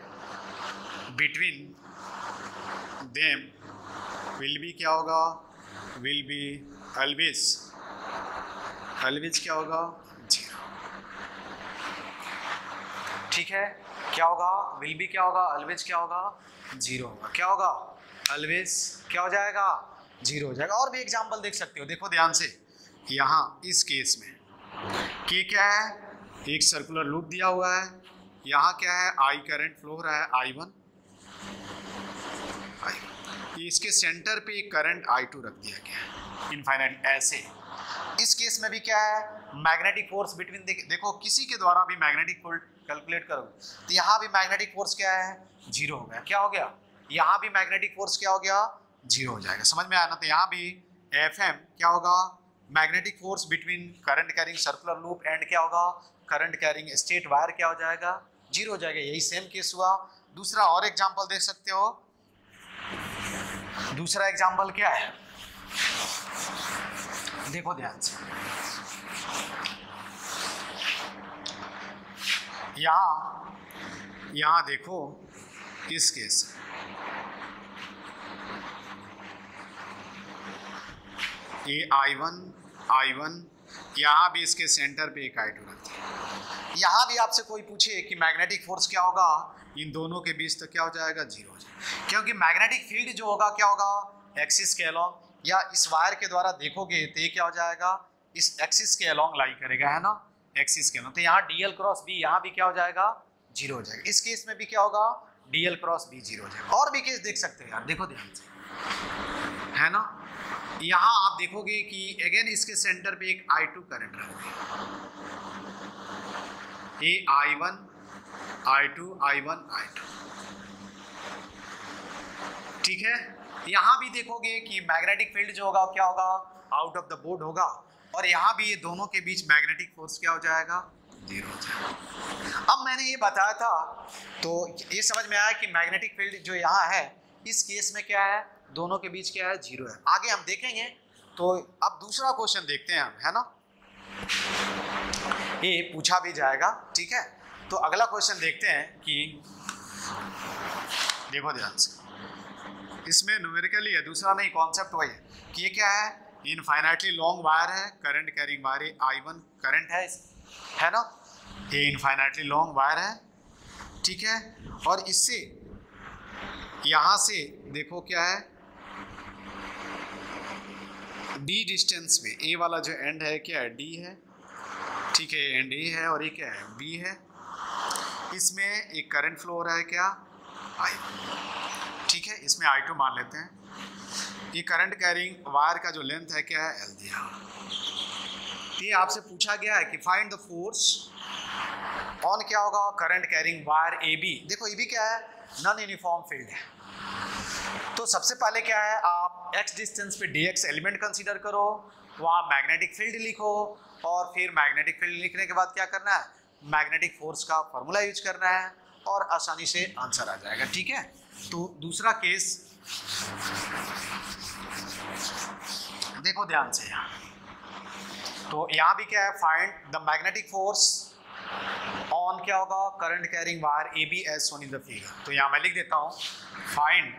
them will be क्या होगा, विल बी ऑलवेज क्या होगा, जीरो। ठीक है, क्या होगा, विल बी क्या होगा, ऑलवेज क्या होगा, जीरो होगा। क्या होगा, ऑलवेज क्या हो जाएगा, जीरो हो जाएगा। और भी एग्जांपल देख सकते हो, देखो ध्यान से, यहाँ इस केस में के क्या है, एक सर्कुलर लूप दिया हुआ है, यहाँ क्या है, आई करंट फ्लो हो रहा है, I1, इसके सेंटर पे एक करंट I2 रख दिया गया है इनफाइनाइट ऐसे। इस केस में भी क्या है, मैग्नेटिक फोर्स बिटवीन, देखो किसी के द्वारा भी मैग्नेटिक फोर्स कैलकुलेट करो तो यहाँ भी मैग्नेटिक फोर्स क्या है, जीरो हो गया। क्या हो गया, यहाँ भी मैग्नेटिक फोर्स क्या हो गया, जीरो हो जाएगा। समझ में आया ना। तो यहाँ भी FM क्या होगा, magnetic force between current carrying circular loop and क्या होगा, करंट कैरिंग स्ट्रेट वायर क्या हो जाएगा, जीरो हो जाएगा। यही सेम केस हुआ। दूसरा और एग्जांपल देख सकते हो। दूसरा एग्जांपल क्या है, देखो ध्यान से, यहाँ देखो इस केस ये I1 यहाँ भी इसके सेंटर पे एक I2 रखते हैं। यहाँ भी आपसे कोई पूछे कि मैग्नेटिक फोर्स क्या होगा इन दोनों के बीच, तो क्या हो जाएगा, जीरो हो जाएगा। क्योंकि मैग्नेटिक फील्ड जो होगा क्या होगा, एक्सिस के अलोंग, या इस वायर के द्वारा देखोगे तो ये क्या हो जाएगा, इस एक्सिस के अलोंग लाई करेगा, है ना, एक्सिस के अलोंग। तो यहाँ DL क्रॉस B यहाँ भी क्या हो जाएगा, जीरो हो जाएगा। इस केस में भी क्या होगा, DL क्रॉस B जीरो हो जाएगा। और भी केस देख सकते हो यार, देखो ध्यान से, है ना। यहाँ आप देखोगे कि अगेन इसके सेंटर पे एक I2 करंट रखते हैं, ये I1 I2 ठीक है। यहाँ भी देखोगे कि मैग्नेटिक फील्ड जो होगा क्या होगा, आउट ऑफ द बोर्ड होगा, और यहाँ भी ये दोनों के बीच मैग्नेटिक फोर्स क्या हो जाएगा, जीरो हो जाएगा। अब मैंने ये बताया था तो ये समझ में आया कि मैग्नेटिक फील्ड जो यहाँ है इस केस में क्या है, दोनों के बीच क्या है, जीरो है। आगे हम देखेंगे। तो अब दूसरा क्वेश्चन देखते हैं हम, है ना, ये पूछा भी जाएगा, ठीक है। तो अगला क्वेश्चन देखते हैं कि देखो ध्यान से, इसमें न्यूमेरिकली है, दूसरा नहीं, कॉन्सेप्ट वही है कि ये क्या है, इनफाइनाइटली लॉन्ग वायर है, current carrying wire, I1 current है ना, ये इनफाइनाइटली लॉन्ग वायर है, ठीक है। और इससे यहाँ से देखो क्या है, D डिस्टेंस पे, A वाला जो एंड है क्या है, D है, ठीक है, एंड A है, और ये क्या है, B है। इसमें एक करंट फ्लो हो रहा है क्या, I1, ठीक है, इसमें I2 मान लेते हैं। ये करंट कैरिंग वायर का जो लेंथ है क्या है, L दिया। ये आपसे पूछा गया है कि फाइंड द फोर्स ऑन क्या होगा, करंट कैरिंग वायर AB। देखो AB क्या है, नॉन यूनिफॉर्म फील्ड है। तो सबसे पहले क्या है, आप x डिस्टेंस पे dx एलिमेंट कंसीडर करो, वहाँ मैग्नेटिक फील्ड लिखो, और फिर मैग्नेटिक फील्ड लिखने के बाद क्या करना है, मैग्नेटिक फोर्स का फॉर्मूला यूज करना है, और आसानी से आंसर आ जाएगा, ठीक है। तो दूसरा केस देखो ध्यान से, तो यहाँ भी क्या है, find the magnetic force on क्या होगा, current carrying wire AB as shown in the figure. तो यहाँ मैं लिख देता हूँ, find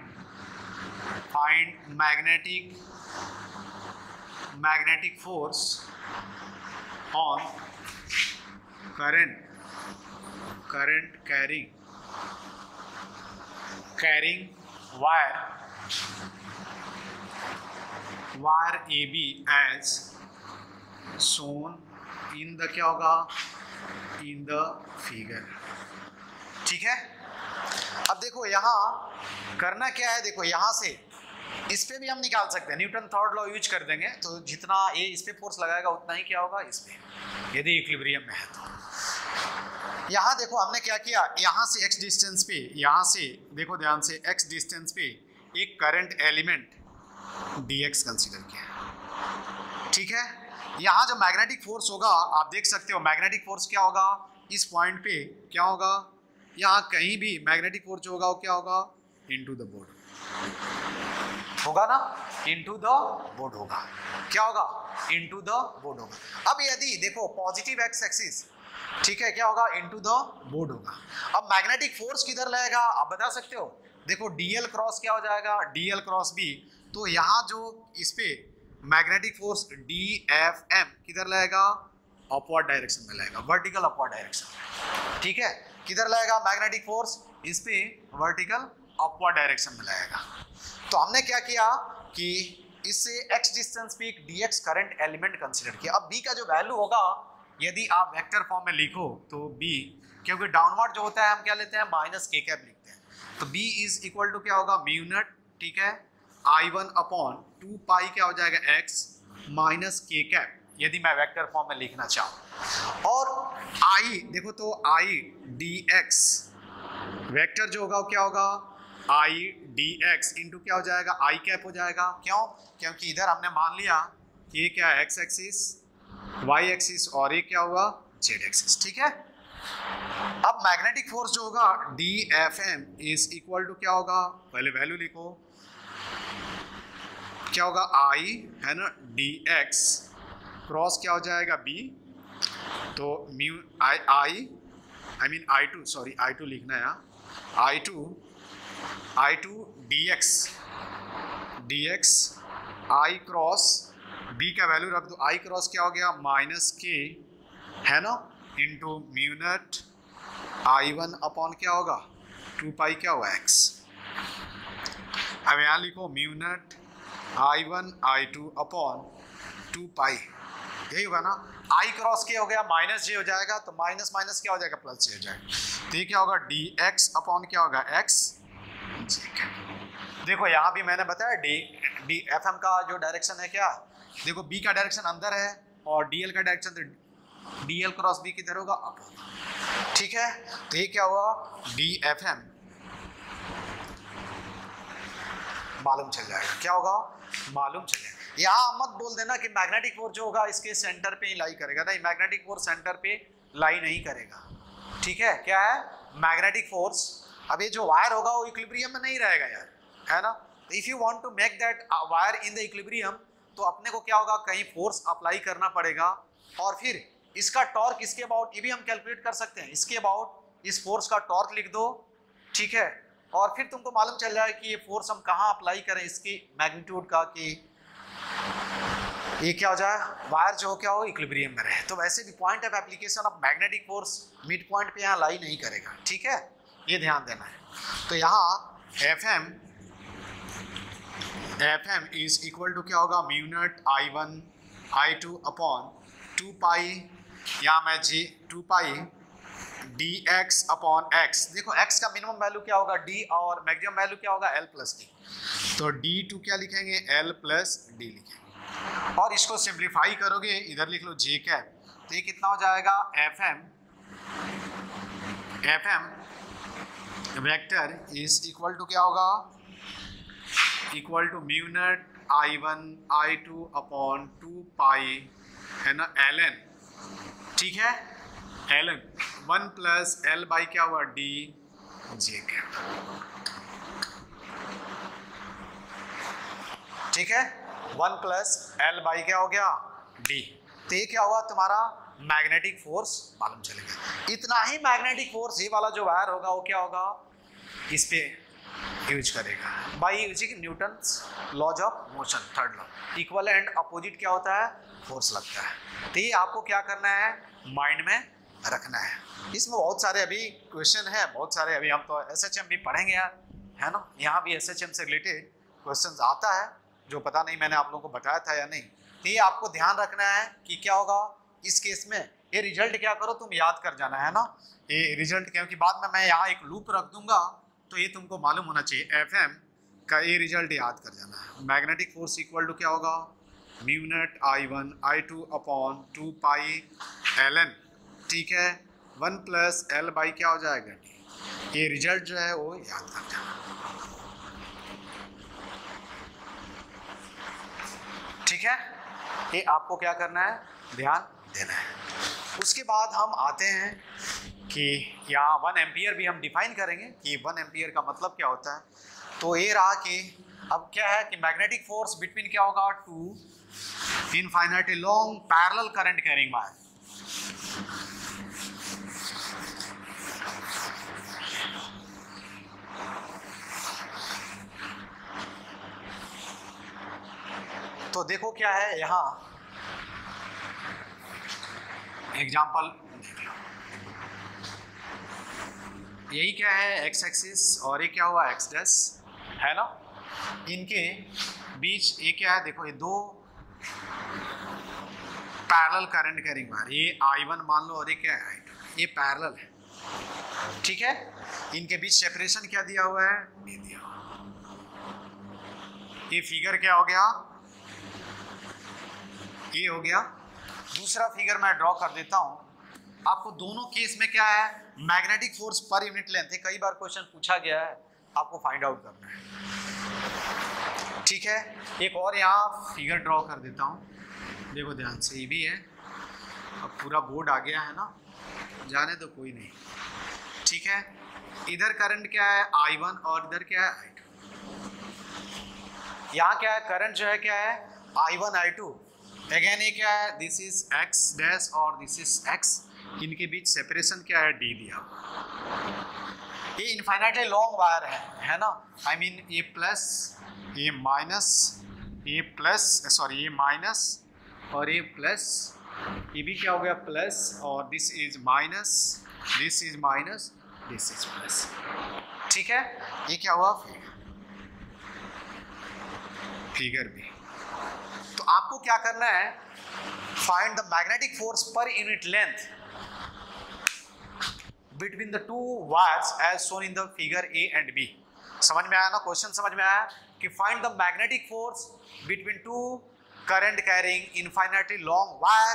magnetic force on current carrying wire AB as shown in the क्या होगा, in the figure, ठीक है। अब देखो यहाँ करना क्या है, देखो यहाँ से इस पे भी हम निकाल सकते हैं, न्यूटन थर्ड लॉ यूज कर देंगे, तो जितना ये इस पे फोर्स लगाएगा उतना ही क्या होगा इस पे, यदि इक्विलिब्रियम में है तो। यहाँ देखो हमने क्या किया, यहाँ से x डिस्टेंस पे, यहाँ से देखो ध्यान से, x डिस्टेंस पे एक करंट एलिमेंट dx कंसीडर किया, ठीक है, यहाँ जो मैग्नेटिक फोर्स होगा आप देख सकते हो, मैग्नेटिक फोर्स क्या होगा इस पॉइंट पे, क्या होगा यहाँ कहीं भी मैग्नेटिक फोर्स होगा वो क्या होगा इनटू द बोर्ड होगा ना, इनटू द बोर्ड होगा, क्या होगा इनटू द बोर्ड होगा। अब यदि देखो पॉजिटिव एक्स एक्सिस, ठीक है, क्या होगा इनटू द बोर्ड होगा। अब मैग्नेटिक फोर्स किधर लगेगा आप बता सकते हो, देखो डीएल क्रॉस क्या हो जाएगा डीएल क्रॉस बी, तो यहाँ जो इस पे magnetic force D F M किधर लगेगा अपवर्ड डायरेक्शन में लगेगा, वर्टिकल अपवर्ड डायरेक्शन, ठीक है, किधर लगेगा मैग्नेटिक फोर्स इस पे वर्टिकल अपवर्ड डायरेक्शन में लगेगा। तो हमने क्या किया कि इससे x डिस्टेंस पे एक dx करंट एलिमेंट कंसीडर किया। अब b का जो वैल्यू होगा यदि आप वेक्टर फॉर्म में लिखो तो b, क्योंकि डाउनवर्ड जो होता है हम क्या लेते हैं माइनस k कैप लिखते हैं, तो b इज इक्वल टू क्या होगा म्यू नॉट, ठीक है, I1 अपॉन 2 पाई क्या हो जाएगा x माइनस k कैप, यदि मैं वेक्टर फॉर्म में लिखना चाहूँ। और I देखो तो I dx वेक्टर जो होगा वो क्या होगा I dx इंटू क्या हो जाएगा I कैप हो जाएगा, क्यों, क्योंकि इधर हमने मान लिया कि ये क्या है x एक्सिस, y एक्सिस और ये क्या हुआ z एक्सिस, ठीक है। अब मैग्नेटिक फोर्स जो होगा DFM इज इक्वल टू क्या होगा, पहले वैल्यू लिखो, क्या होगा I है ना dx क्रॉस क्या हो जाएगा b, तो mu I mean I2 sorry I2 लिखना है यहाँ, I2 dx I cross b का वैल्यू रख दो, I क्रॉस क्या हो गया माइनस k है ना into mu naught I1 upon क्या होगा 2 पाई क्या हुआ x। अब यहाँ लिखो mu naught I1 I2 upon 2 पाई, यही होगा ना, I क्रॉस के हो गया माइनस जे हो जाएगा, तो माइनस माइनस क्या हो जाएगा प्लस जे हो जाएगा, तो ये क्या होगा dx अपॉन क्या होगा x। देखो यहाँ भी मैंने बताया डी एफ एम का जो डायरेक्शन है क्या, देखो b का डायरेक्शन अंदर है और dl का डायरेक्शन, तो dl क्रॉस b किधर होगा अप होगा, ठीक है, तो ये क्या हुआ dfm मालूम चल जाएगा, क्या होगा मालूम चलेगा। यहाँ मत बोल देना कि मैग्नेटिक फोर्स जो होगा इसके सेंटर पे ही लाई करेगा, नहीं मैग्नेटिक फोर्स सेंटर पे लाई नहीं करेगा, ठीक है, क्या है मैग्नेटिक फोर्स, अब ये जो वायर होगा वो इक्विलिब्रियम में नहीं रहेगा यार, है ना, if you want to make that wire in the equilibrium तो अपने को क्या होगा कहीं फोर्स अप्लाई करना पड़ेगा, और फिर इसका टॉर्क इसके अबाउट ये भी हम कैलकुलेट कर सकते हैं, इसके अबाउट इस फोर्स का टॉर्क लिख दो, ठीक है, और फिर तुमको मालूम चल जाए कि ये फोर्स हम कहाँ अप्लाई करें इसकी मैग्नीट्यूड का, कि ये क्या हो जाए वायर जो क्या हो इक्विलिब्रियम में रहे। तो वैसे भी point of application of magnetic force mid point पे यहाँ लाई नहीं करेगा, ठीक है, ये ध्यान देना है। तो यहाँ F M is equal to क्या होगा mu naught I1 I2 upon 2 pi, यहाँ मैं जी 2 पाई dx अपॉन x, देखो x का मिनिमम वैल्यू क्या होगा d और मैक्सिमम वैल्यू क्या होगा l प्लस d, तो d2 क्या लिखेंगे l प्लस d लिखेंगे, और इसको सिंप्लीफाई करोगे इधर लिख लो j कैप, तो ये कितना हो जाएगा fm vector is equal to क्या होगा equal to mu naught I1 I2 upon 2 pi है ना ln, ठीक है, ln 1 प्लस l बाई क्या हुआ d j कैप, ठीक है, 1 प्लस l बाई क्या हो गया d, तो ये क्या हुआ तुम्हारा मैग्नेटिक फोर्स मालूम चलेगा। इतना ही मैग्नेटिक फोर्स ये वाला जो वायर होगा वो क्या होगा इस पे यूज करेगा by using Newton's laws of motion, third law, equal and opposite क्या होता है फोर्स लगता है। तो ये आपको क्या करना है माइंड में रखना है। इसमें बहुत सारे अभी क्वेश्चन है, बहुत सारे अभी हम तो एसएचएम भी पढ़ेंगे यार, है ना, यहाँ भी एसएचएम से रिलेटेड क्वेश्चंस आता है जो पता नहीं मैंने आप लोगों को बताया था या नहीं। तो ये आपको ध्यान रखना है कि क्या होगा इस केस में, ये रिजल्ट क्या करो तुम याद कर जाना है ना, ये रिजल्ट, क्योंकि बाद में मैं यहाँ एक लूप रख दूंगा तो ये तुमको मालूम होना चाहिए एफएम का ये रिजल्ट याद कर जाना है। मैग्नेटिक फोर्स इक्वल टू क्या होगा mu naught I1 I2 upon 2 pi ln, ठीक है, 1 प्लस l बाई क्या हो जाएगा d, ये रिजल्ट जो है वो याद कर जाना, ठीक है। ये आपको क्या करना है, ध्यान देना है। उसके बाद हम आते हैं कि यहाँ 1 एम्पियर भी हम डिफाइन करेंगे कि 1 एम्पियर का मतलब क्या होता है। तो ये रहा कि अब क्या है कि मैग्नेटिक फोर्स बिटवीन क्या होगा, 2 infinitely long parallel current carrying wire. तो देखो क्या है यहाँ एग्जाम्पल देख लो, यही क्या है एक्स एक्सिस और ये क्या हुआ एक्स डैश है ना, इनके बीच ये क्या है, देखो ये दो पैरेलल करंट कैरिंग वायर, ये I1 मान लो और ये क्या है I2, ये पैरेलल है, ठीक है। इनके बीच सेपरेशन क्या दिया हुआ है, ये दिया हुआ। ये फिगर क्या हो गया, ये हो गया। दूसरा फिगर मैं ड्रॉ कर देता हूं आपको। दोनों केस में क्या है, magnetic force per unit length है, कई बार क्वेश्चन पूछा गया है, आपको फाइंड आउट करना है, ठीक है। एक और यहाँ फिगर ड्रॉ कर देता हूँ, देखो ध्यान से, ये भी है। अब पूरा बोर्ड आ गया है ना, जाने तो कोई नहीं, ठीक है। इधर करंट क्या है I1 और इधर क्या है I2। यहाँ क्या है करंट जो है क्या है I1 I2। अगेन ये क्या है, दिस इज एक्स डैश और दिस इज एक्स, इनके बीच सेपरेशन क्या है, डी दिया। ये इनफाइनाइटली लॉन्ग वायर है ना, आई मीन ये प्लस ये माइनस, ये प्लस सॉरी ये माइनस और ये प्लस, ये भी क्या हो गया प्लस, और this is minus, this is minus, this is plus, ठीक है। ये क्या हुआ फिगर भी। तो आपको क्या करना है, find the magnetic force per unit length between the two wires as shown in the figure A and B. समझ में आया ना, क्वेश्चन समझ में आया कि find the magnetic force between two current carrying infinitely long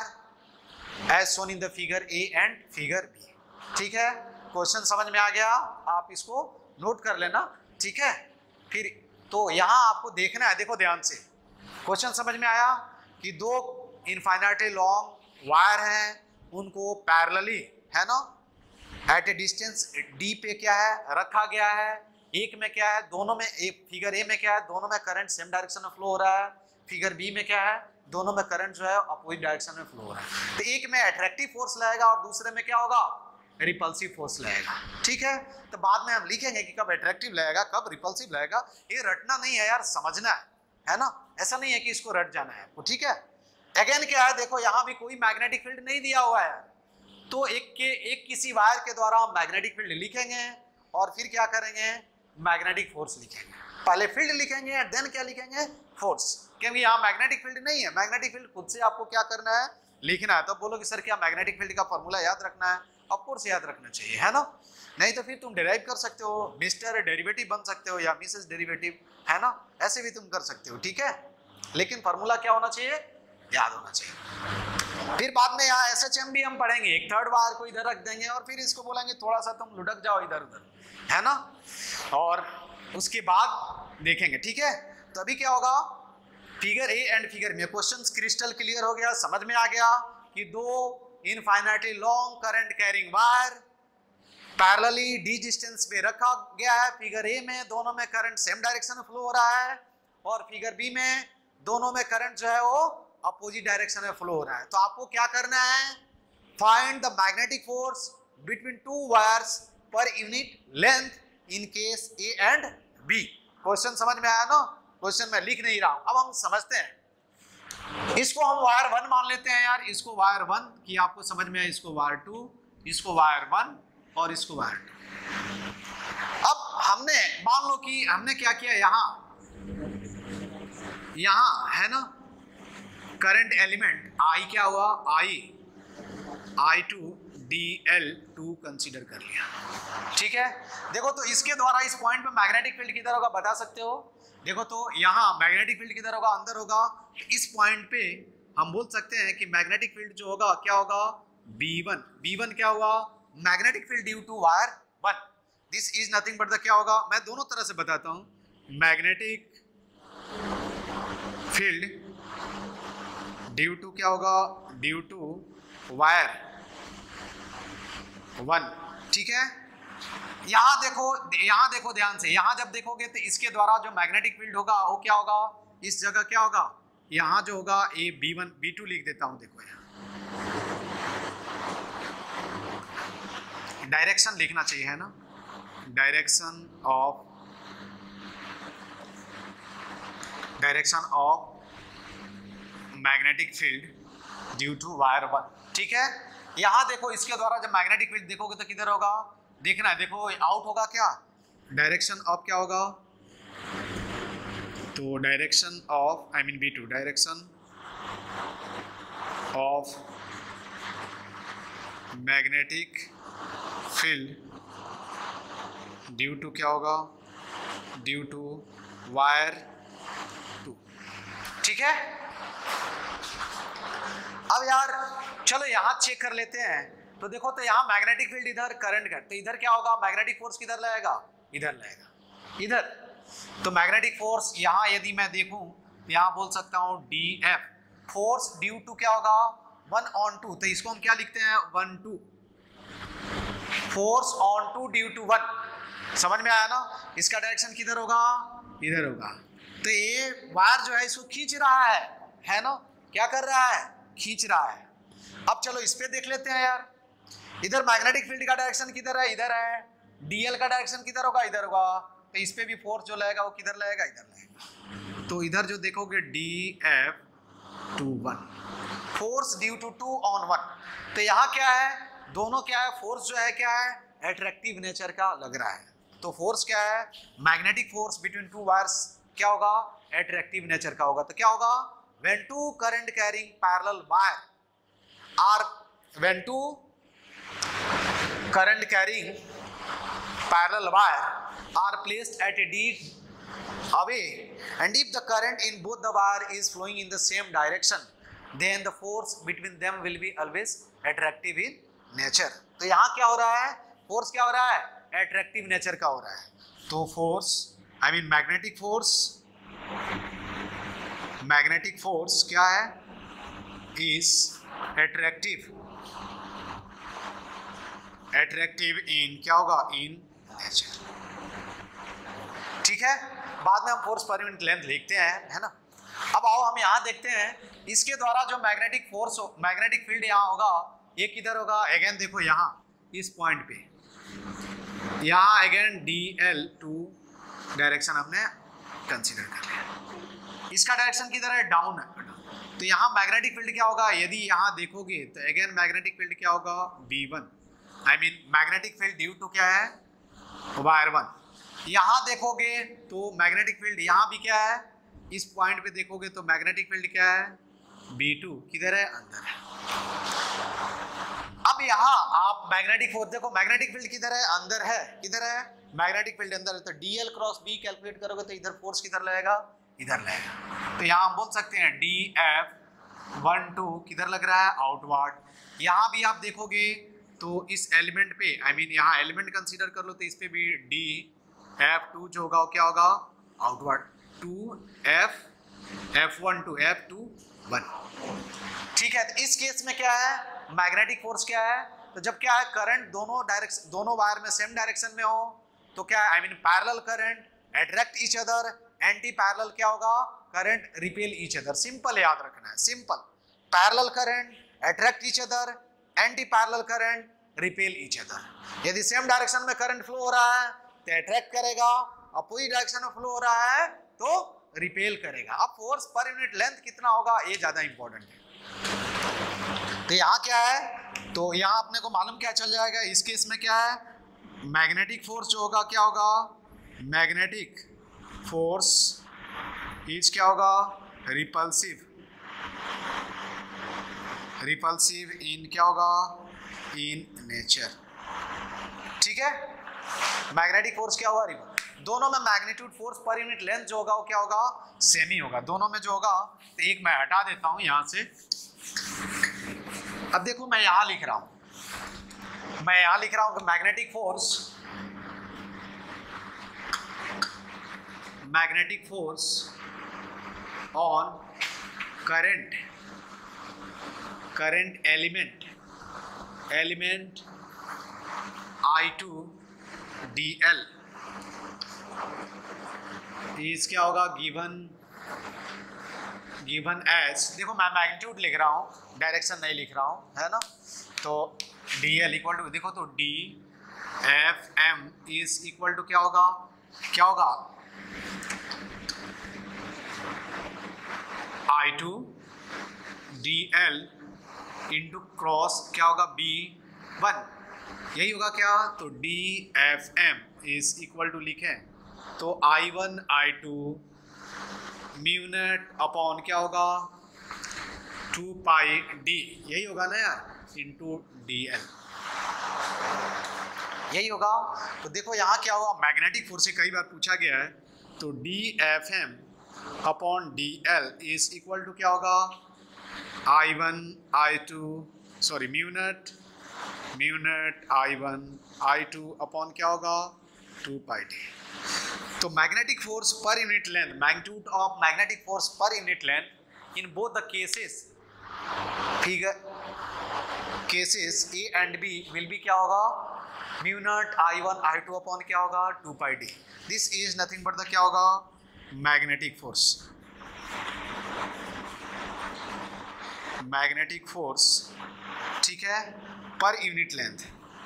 wire as shown in the figure A and figure B, ठीक है। क्वेश्चन समझ में आ गया, आप इसको नोट कर लेना, ठीक है। फिर तो यहां आपको देखना है, देखो ध्यान से, क्वेश्चन समझ में आया कि दो इनफाइनाइटली लॉन्ग वायर हैं, उनको पैरेलली है ना एट ए डिस्टेंस डी पे क्या है रखा गया है। एक में क्या है, दोनों में, एक फिगर ए में क्या है, दोनों में करंट सेम डायरेक्शन में फ्लो हो रहा है। फिगर बी में क्या है, दोनों में करंट जो है अपोजिट डायरेक्शन में फ्लो हो रहा है। तो एक में अट्रैक्टिव फोर्स लगेगा और दूसरे में क्या होगा, रिपल्सिव फोर्स लगेगा, ठीक है। तो बाद में हम लिखेंगे कि कब अट्रैक्टिव लगेगा कब रिपल्सिव लगेगा। ये रटना नहीं है यार, समझना है ना, ऐसा नहीं है कि इसको रट जाना है आपको, ठीक है। अगेन क्या है, देखो यहाँ भी कोई मैग्नेटिक फील्ड नहीं दिया हुआ है, तो एक किसी वायर के द्वारा हम मैग्नेटिक फील्ड लिखेंगे और फिर क्या करेंगे, मैग्नेटिक फोर्स लिखेंगे। पहले फील्ड लिखेंगे देन क्या लिखेंगे, फोर्स, क्योंकि यहाँ मैग्नेटिक फील्ड नहीं है। मैग्नेटिक फील्ड खुद से आपको क्या करना है, लिखना है। तो बोलो कि सर क्या मैग्नेटिक फील्ड का फॉर्मूला याद रखना है, ऑफ कोर्स याद रखना चाहिए, है ना। नहीं तो फिर तुम डिराइव कर सकते हो, मिस्टर डेरिवेटिव बन सकते हो या मिसेस डेरिवेटिव, है ना, ऐसे भी तुम कर सकते हो, ठीक है। लेकिन फॉर्मूला क्या होना चाहिए, याद होना चाहिए। फिर बाद में यहाँ SHM भी हम पढ़ेंगे, एक थर्ड वायर को इधर रख देंगे और फिर इसको बोलेंगे थोड़ा सा तुम लुढ़क जाओ इधर उधर, है ना, और उसके बाद देखेंगे, ठीक है। तो अभी क्या होगा, फिगर ए एंड फिगर में क्वेश्चन क्रिस्टल क्लियर हो गया, समझ में आ गया कि दो infinitely long current carrying wire parallelly D distance पे रखा गया है। फिगर ए में दोनों में करंट सेम डायरेक्शन में फ्लो हो रहा है और फिगर बी में दोनों में करंट जो है वो अपोजिट डायरेक्शन में फ्लो हो रहा है। तो आपको क्या करना है, find the magnetic force between two wires per unit length in case A and B. Question समझ में आया ना, क्वेश्चन मैं लिख नहीं रहा हूं, अब हम समझते हैं। इसको हम वायर 1 मान लेते हैं यार, इसको वायर 1 की आपको समझ में आया, इसको वायर 2, इसको वायर 1 और इसको वायर 2। अब हमने मान लो कि हमने क्या किया, यहां है ना करंट एलिमेंट आई क्या हुआ, I2 DL2 कंसीडर कर लिया, ठीक है। देखो तो इसके द्वारा इस पॉइंट पे मैग्नेटिक फील्ड किधर होगा बता सकते हो। देखो तो यहाँ मैग्नेटिक फील्ड किधर होगा, अंदर होगा। इस पॉइंट पे हम बोल सकते हैं कि मैग्नेटिक फील्ड जो होगा क्या होगा, B1 क्या हुआ, magnetic field due to wire 1, this is nothing but the क्या होगा, मैं दोनों तरह से बताता हूं, मैग्नेटिक फील्ड ड्यू टू क्या होगा, ड्यू टू वायर 1, ठीक है। यहाँ देखो ध्यान से, यहाँ जब देखोगे तो इसके द्वारा जो मैग्नेटिक फील्ड होगा वो क्या होगा, इस जगह क्या होगा, यहाँ जो होगा ए B1 B2 लिख देता हूँ, देखो यहाँ डायरेक्शन लिखना चाहिए है ना, direction of magnetic field due to wire 1, ठीक है। यहाँ देखो इसके द्वारा जब मैग्नेटिक फील्ड देखोगे तो किधर होगा, देखना है, देखो आउट होगा क्या, डायरेक्शन ऑफ क्या होगा, तो direction of B2, direction of magnetic field due to क्या होगा, ड्यू टू वायर 2, ठीक है। अब यार चलो यहाँ चेक कर लेते हैं, तो देखो तो यहाँ मैग्नेटिक फील्ड इधर, करंट का, तो इधर क्या होगा, मैग्नेटिक फोर्स किधर लगेगा, इधर लगेगा, इधर। तो मैग्नेटिक फोर्स यहाँ यदि मैं देखूं यहाँ बोल सकता हूँ DF, फोर्स ड्यू टू क्या होगा 1/2, तो इसको हम क्या लिखते हैं 1/2, force on two due to 1, समझ में आया ना। इसका डायरेक्शन किधर होगा, इधर होगा। तो ये वायर जो है इसको खींच रहा है ना, क्या कर रहा है, खींच रहा है। अब चलो इस पे देख लेते हैं यार, इधर मैग्नेटिक फील्ड का डायरेक्शन किधर है, इधर है, DL का डायरेक्शन किधर होगा, इधर होगा, तो इस पे भी फोर्स जो लगेगा वो किधर लगेगा, इधर लगेगा। तो इधर जो देखोगे DF/1, फोर्स ड्यू टू 2/1, तो यहाँ क्या है, दोनों क्या है, फोर्स जो है क्या है, एट्रैक्टिव नेचर का लग रहा है। तो फोर्स क्या है, मैग्नेटिक फोर्स बिटवीन 2 वायर्स क्या होगा, एट्रैक्टिव नेचर का होगा। तो क्या होगा, when two current carrying parallel wire are when two current carrying parallel wire are placed at a d away, and if the current in both the wire is flowing in the same direction, then the force between them will be always attractive in nature. तो यहाँ क्या हो रहा है, force क्या हो रहा है, एट्रैक्टिव नेचर का हो रहा है। तो फोर्स मैग्नेटिक फोर्स क्या है, इज एट्रैक्टिव इन क्या होगा, इन नेचर, ठीक है। बाद में हम फोर्स पर यूनिट लेंथ लिखते हैं, है ना। अब आओ हम यहाँ देखते हैं, इसके द्वारा जो मैग्नेटिक फोर्स, मैग्नेटिक फील्ड यहाँ होगा, ये किधर होगा, अगेन देखो यहाँ इस पॉइंट पे, यहाँ अगेन DL2 डायरेक्शन हमने कंसीडर कर लिया, इसका डायरेक्शन किधर है, डाउन है। तो यहाँ मैग्नेटिक फील्ड क्या होगा, यदि यहाँ देखोगे तो अगेन मैग्नेटिक फील्ड क्या होगा, B1, magnetic field due to क्या है, वायर 1। यहाँ देखोगे तो मैग्नेटिक फील्ड यहाँ भी क्या है, इस पॉइंट पे देखोगे तो मैग्नेटिक फील्ड क्या है, B2 किधर है, अंदर है। अब यहाँ आप मैग्नेटिक फोर्स देखो, मैग्नेटिक फील्ड किधर है, अंदर है, किधर है, मैग्नेटिक फील्ड अंदर है। तो DL क्रॉस B कैलकुलेट करोगे तो इधर फोर्स किधर लगेगा, इधर लगेगा। तो यहाँ हम बोल सकते हैं DF/2 किधर लग रहा है, आउटवर्ड। यहाँ भी आप देखोगे तो इस एलिमेंट पे, यहाँ एलिमेंट कंसीडर कर लो, तो इस पे भी DF2 जो होगा वो क्या होगा, आउटवर्ड। 2F1 to F2 1, ठीक है। तो इस केस में क्या है, मैग्नेटिक फोर्स क्या है, तो जब क्या है, करंट दोनों वायर में सेम डायरेक्शन में हो तो क्या है, parallel current attract each other, anti parallel क्या होगा, current repel each other. Simple याद रखना है, simple, parallel current attract each other, anti parallel current repel each other. यदि सेम डायरेक्शन में करंट फ्लो हो रहा है तो अट्रैक्ट करेगा, अपोजिट डायरेक्शन में फ्लो हो रहा है तो रिपेल करेगा। अब फोर्स पर यूनिट लेंथ कितना होगा, ये ज्यादा इंपॉर्टेंट है। तो यहाँ क्या है, तो यहाँ अपने को मालूम क्या चल जाएगा, इस केस में क्या है, मैग्नेटिक फोर्स जो होगा क्या होगा, मैग्नेटिक फोर्स इज क्या होगा, रिपल्सिव इन क्या होगा, इन नेचर, ठीक है। मैग्नेटिक फोर्स क्या होगा, रिपल्सिव। दोनों में magnitude force per unit length जो होगा वो क्या होगा, सेम ही होगा दोनों में जो होगा। तो एक मैं हटा देता हूं यहां से। अब देखो मैं यहां लिख रहा हूं कि magnetic force on current current element I2 DL is क्या होगा, गिवन एज, देखो मैं मैग्नीट्यूड लिख रहा हूँ, डायरेक्शन नहीं लिख रहा हूँ, है ना। तो DL इक्वल टू, देखो तो DFM इज इक्वल टू क्या होगा, I2 DL इंटू क्रॉस क्या होगा B1, यही होगा क्या। तो DFM इज इक्वल टू लिखे तो I1 I2 mu naught upon क्या होगा 2 पाई D, यही होगा ना यार, इंटू DL, यही होगा। तो देखो यहाँ क्या होगा, मैग्नेटिक फोर्स से कई बार पूछा गया है, तो DFM upon DL is equal to क्या होगा I1 I2 sorry mu naught I1 I2 upon क्या होगा 2 पाई D। तो magnetic force per unit length, magnitude of magnetic force per unit length in both the cases A and B will be क्या होगा mu naught I1 I2 upon क्या होगा 2 pi D। This is nothing but the क्या होगा magnetic force, ठीक है, per unit length,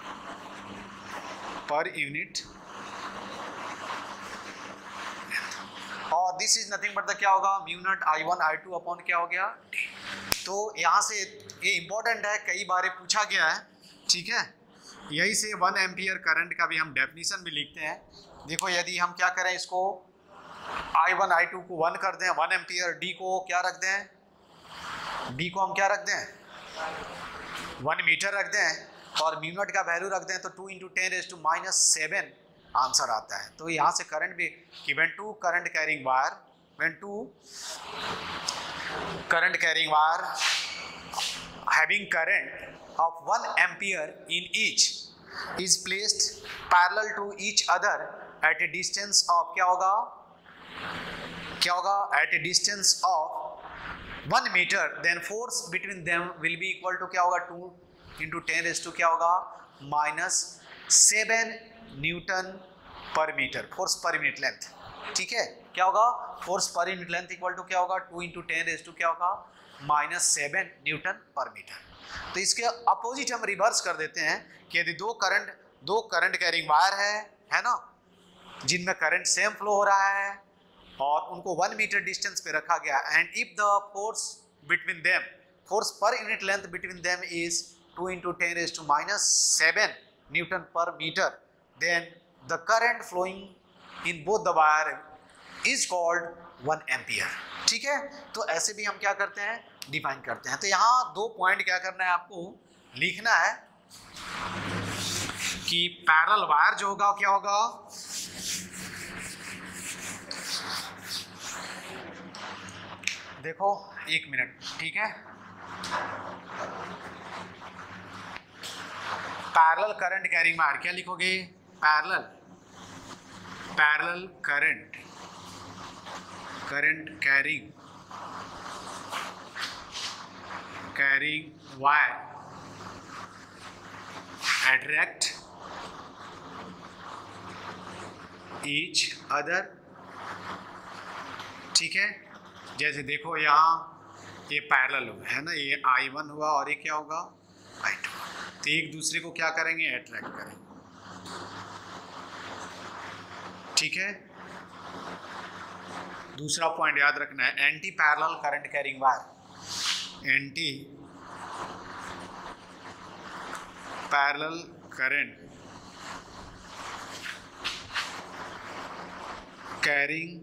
और this is nothing but the क्या होगा mu naught I1 I2 upon क्या हो गया D। तो यहाँ से ये इंपॉर्टेंट है, कई बार पूछा गया है, ठीक है। यही से 1 एम्पियर करंट का भी हम डेफिनेशन भी लिखते हैं। देखो यदि हम क्या करें, इसको I1 I2 को 1 कर दें, 1 एम्पियर, D को क्या रख दें, D को हम क्या रख दें 1 मीटर रख दें, और म्यू नॉट का वैल्यू रख दें तो 2 × 10⁻⁷ आंसर आता है। तो यहाँ से करंट भी कि when two current carrying wire having current of 1 ampere in each is placed parallel to each other at a distance of क्या होगा at a distance of 1 meter, then force between them will be equal to क्या होगा 2 × 10⁻⁷ क्या होगा -7 newton per metre, force per unit length, ठीक है। क्या होगा force per unit length equal to क्या होगा 2 × 10⁻⁷ क्या होगा -7 न्यूटन पर मीटर। तो इसके अपोजिट हम रिवर्स कर देते हैं कि यदि दो करंट कैरिंग वायर है ना, जिनमें करंट सेम फ्लो हो रहा है और उनको 1 मीटर डिस्टेंस पे रखा गया, and if the force per unit length between them is 2 × 10⁻⁷ newton per metre, then the current flowing in both the wire is called 1 ampere, ठीक है। तो ऐसे भी हम क्या करते हैं डिफाइन करते हैं। तो यहाँ 2 पॉइंट क्या करना है आपको लिखना है कि पैरेलल वायर जो होगा क्या होगा, देखो 1 मिनट, ठीक है। पैरेलल करंट कैरिंग वायर क्या लिखोगे, parallel current carrying wire attract each other, ठीक है। जैसे देखो यहाँ ये पैरेलल है ना, ये I1 हुआ और ये क्या होगा I2, तो एक दूसरे को क्या करेंगे अट्रैक्ट करेंगे, ठीक है। दूसरा पॉइंट याद रखना है, anti parallel current carrying wire, anti parallel current carrying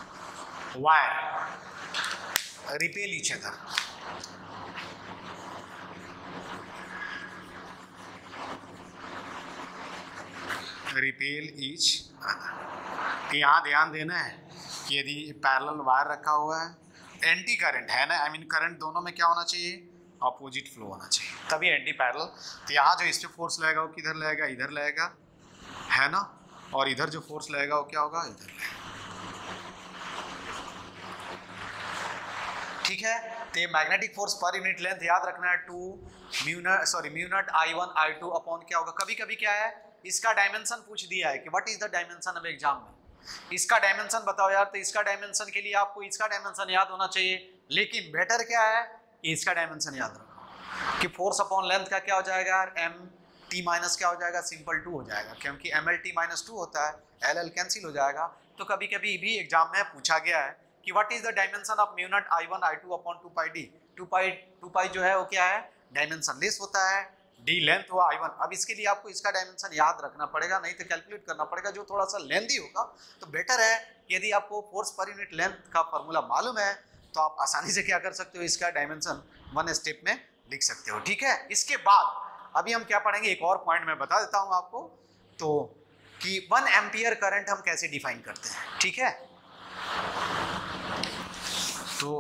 wire repel each other, यहाँ ध्यान देना है कि यदि पैरेलल वायर रखा हुआ है, एंटी करंट है ना, आई मीन करंट दोनों में क्या होना चाहिए अपोजिट फ्लो होना चाहिए, तभी एंटी पैरेलल। तो यहाँ जो इस पे फोर्स लगेगा वो किधर लगेगा, इधर लगेगा, है ना, और इधर जो फोर्स लगेगा वो क्या होगा इधर लगेगा, ठीक है। तो ये magnetic force per unit length याद रखना है 2 mu naught I1 I2 upon क्या होगा, कभी कभी क्या है इसका डायमेंशन पूछ दिया है कि व्हाट इज द डायमेंशन अब एग्जाम में, इसका डायमेंशन बताओ यार, तो इसका डायमेंशन के लिए आपको इसका डायमेंशन याद होना चाहिए, लेकिन बेटर क्या है इसका डायमेंशन याद रखो कि फोर्स अपॉन लेंथ का क्या हो जाएगा यार, एम टी माइनस क्या हो जाएगा, सिंपल 2 हो जाएगा, क्योंकि एम एल टी माइनस 2 होता है, एल एल कैंसिल हो जाएगा। तो कभी कभी भी एग्जाम में पूछा गया है कि what is the dimension of mu naught I1 I2 upon 2 pi D, 2 pi जो है वो क्या है डायमेंशन लेस होता है, डी लेंथ हुआ I1। अब इसके लिए आपको इसका डायमेंशन याद रखना पड़ेगा, नहीं तो कैलकुलेट करना पड़ेगा जो थोड़ा सा लेंथी होगा। तो बेटर है यदि आपको फोर्स पर यूनिट लेंथ का फॉर्मूला मालूम है तो आप आसानी से क्या कर सकते हो, इसका डायमेंशन 1 स्टेप में लिख सकते हो, ठीक है। इसके बाद अभी हम क्या पढ़ेंगे, एक और पॉइंट मैं बता देता हूं आपको, तो कि 1 एम्पियर करंट हम कैसे डिफाइन करते हैं, ठीक है। तो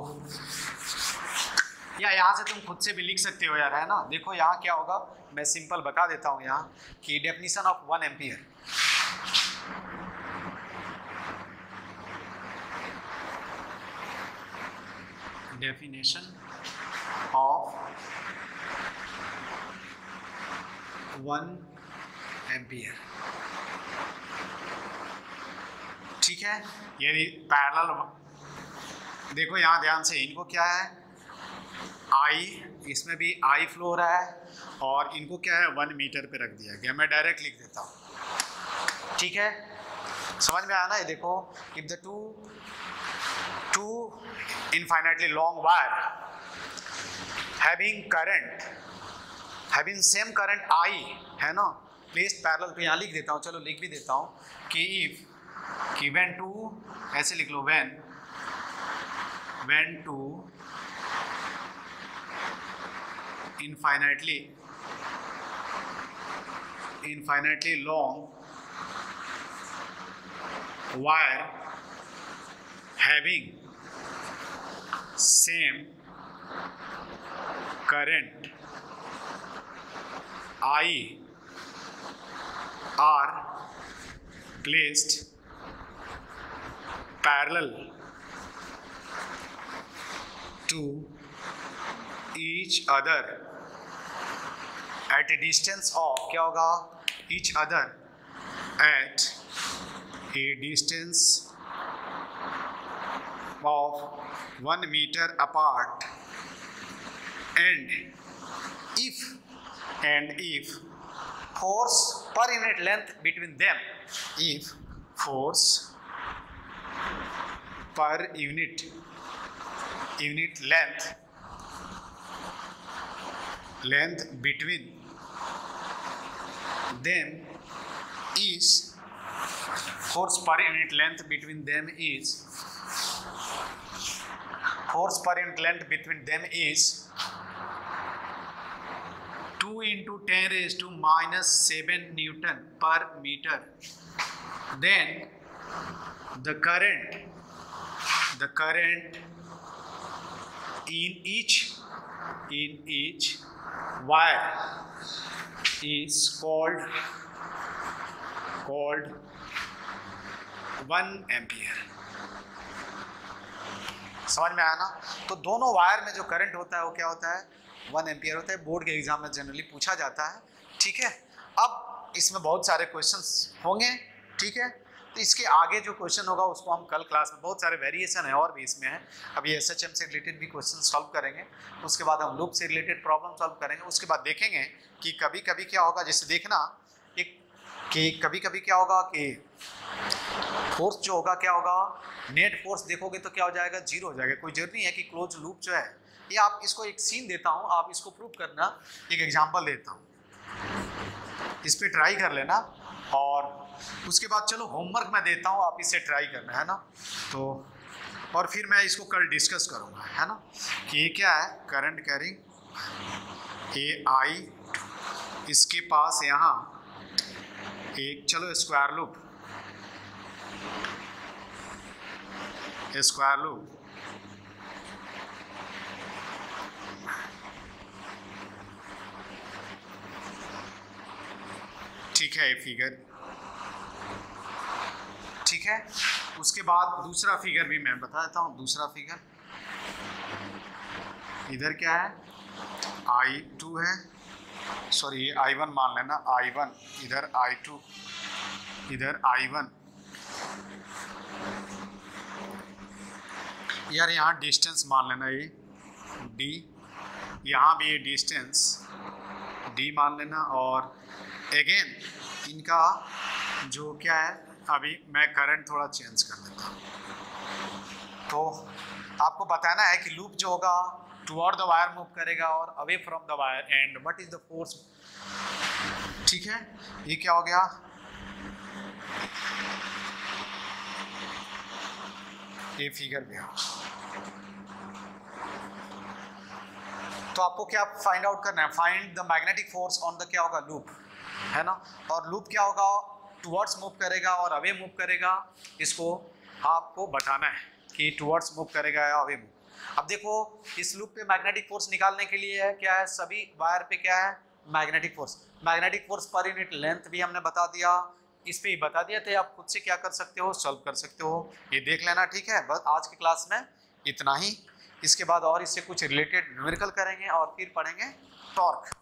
या यहाँ से तुम खुद से भी लिख सकते हो यार, है ना। देखो यहाँ क्या होगा, मैं सिंपल बता देता हूँ यहाँ कि definition of 1 ampere, definition of 1 ampere, ठीक है। यदि पैरेलल, देखो यहाँ ध्यान से, इनको क्या है I, इसमें भी I फ्लो हो रहा है और इनको क्या है 1 मीटर पे रख दिया गया, मैं डायरेक्ट लिख देता हूँ, ठीक है। समझ में आया ना। ये देखो, if the two infinitely long wire having same current I है ना, प्लेस्ड पैरेलल, तो यहाँ लिख देता हूँ, चलो लिख भी देता हूँ कि इफ कि व्हेन टू, ऐसे लिख लो, when two infinitely long wire having same current I are placed parallel to each other at a distance of, क्या होगा, each other at a distance of 1 meter apart, and if force per unit length between them, if force per unit length between them is, force per unit length between them is 2 into 10 raised to -7 Newton per meter, then the current in each wire is called 1 ampere. समझ में आया ना। तो दोनों wire में जो current होता है वो क्या होता है, 1 एम्पियर होता है। बोर्ड के एग्जाम में जनरली पूछा जाता है, ठीक है। अब इसमें बहुत सारे क्वेश्चंस होंगे, ठीक है। तो इसके आगे जो क्वेश्चन होगा उसको हम कल क्लास में, बहुत सारे वेरिएशन है और भी इसमें है। अभी SHM से रिलेटेड भी क्वेश्चन सॉल्व करेंगे, उसके बाद हम लूप से रिलेटेड प्रॉब्लम सॉल्व करेंगे, उसके बाद देखेंगे कि कभी कभी क्या होगा, जैसे देखना एक कि कभी कभी क्या होगा कि फोर्स जो होगा क्या होगा, नेट फोर्स देखोगे तो क्या हो जाएगा, 0 हो जाएगा। कोई जरूरी है कि क्लोज लूप जो है, ये आप इसको एक सीन देता हूँ, आप इसको प्रूव करना, एक एग्जाम्पल देता हूँ, इस पर ट्राई कर लेना, और उसके बाद चलो होमवर्क मैं देता हूँ, आप इसे ट्राई करना, है ना। तो और फिर मैं इसको कल डिस्कस करूँगा, है ना, कि ये क्या है, करंट कैरिंग AI, इसके पास यहाँ एक, चलो स्क्वायर लूप, ठीक है, ये फिगर, ठीक है। उसके बाद दूसरा फिगर भी मैं बता देता हूँ, दूसरा फिगर इधर क्या है I2 है, सॉरी ये I1 मान लेना, I1 इधर I2 इधर I1। यार यहाँ डिस्टेंस मान लेना ये D, यहाँ भी ये डिस्टेंस D मान लेना। और अगेन इनका जो क्या है, अभी मैं करंट थोड़ा चेंज कर देता हूँ। तो आपको बताना है कि लूप जो होगा टुवर्ड द वायर मूव करेगा और away from the wire, and what is the force. ठीक है, ये क्या हो गया, ये फिगर गया। तो आपको क्या फाइंड आउट करना है, find the magnetic force on the क्या होगा लूप, है ना। और लूप क्या होगा, टुवर्ड्स मूव करेगा और अवे मूव करेगा, इसको आपको बताना है कि टुवर्ड्स मूव करेगा या अवे मूव। अब देखो इस लूप पे मैग्नेटिक फोर्स निकालने के लिए है क्या है, सभी वायर पे क्या है magnetic force. Magnetic force per unit length भी हमने बता दिया, इस पे ही बता दिए थे। आप खुद से क्या कर सकते हो, सॉल्व कर सकते हो, ये देख लेना। ठीक है, बस आज की क्लास में इतना ही। इसके बाद और इससे कुछ रिलेटेड न्यूमेरिकल करेंगे और फिर पढ़ेंगे टॉर्क।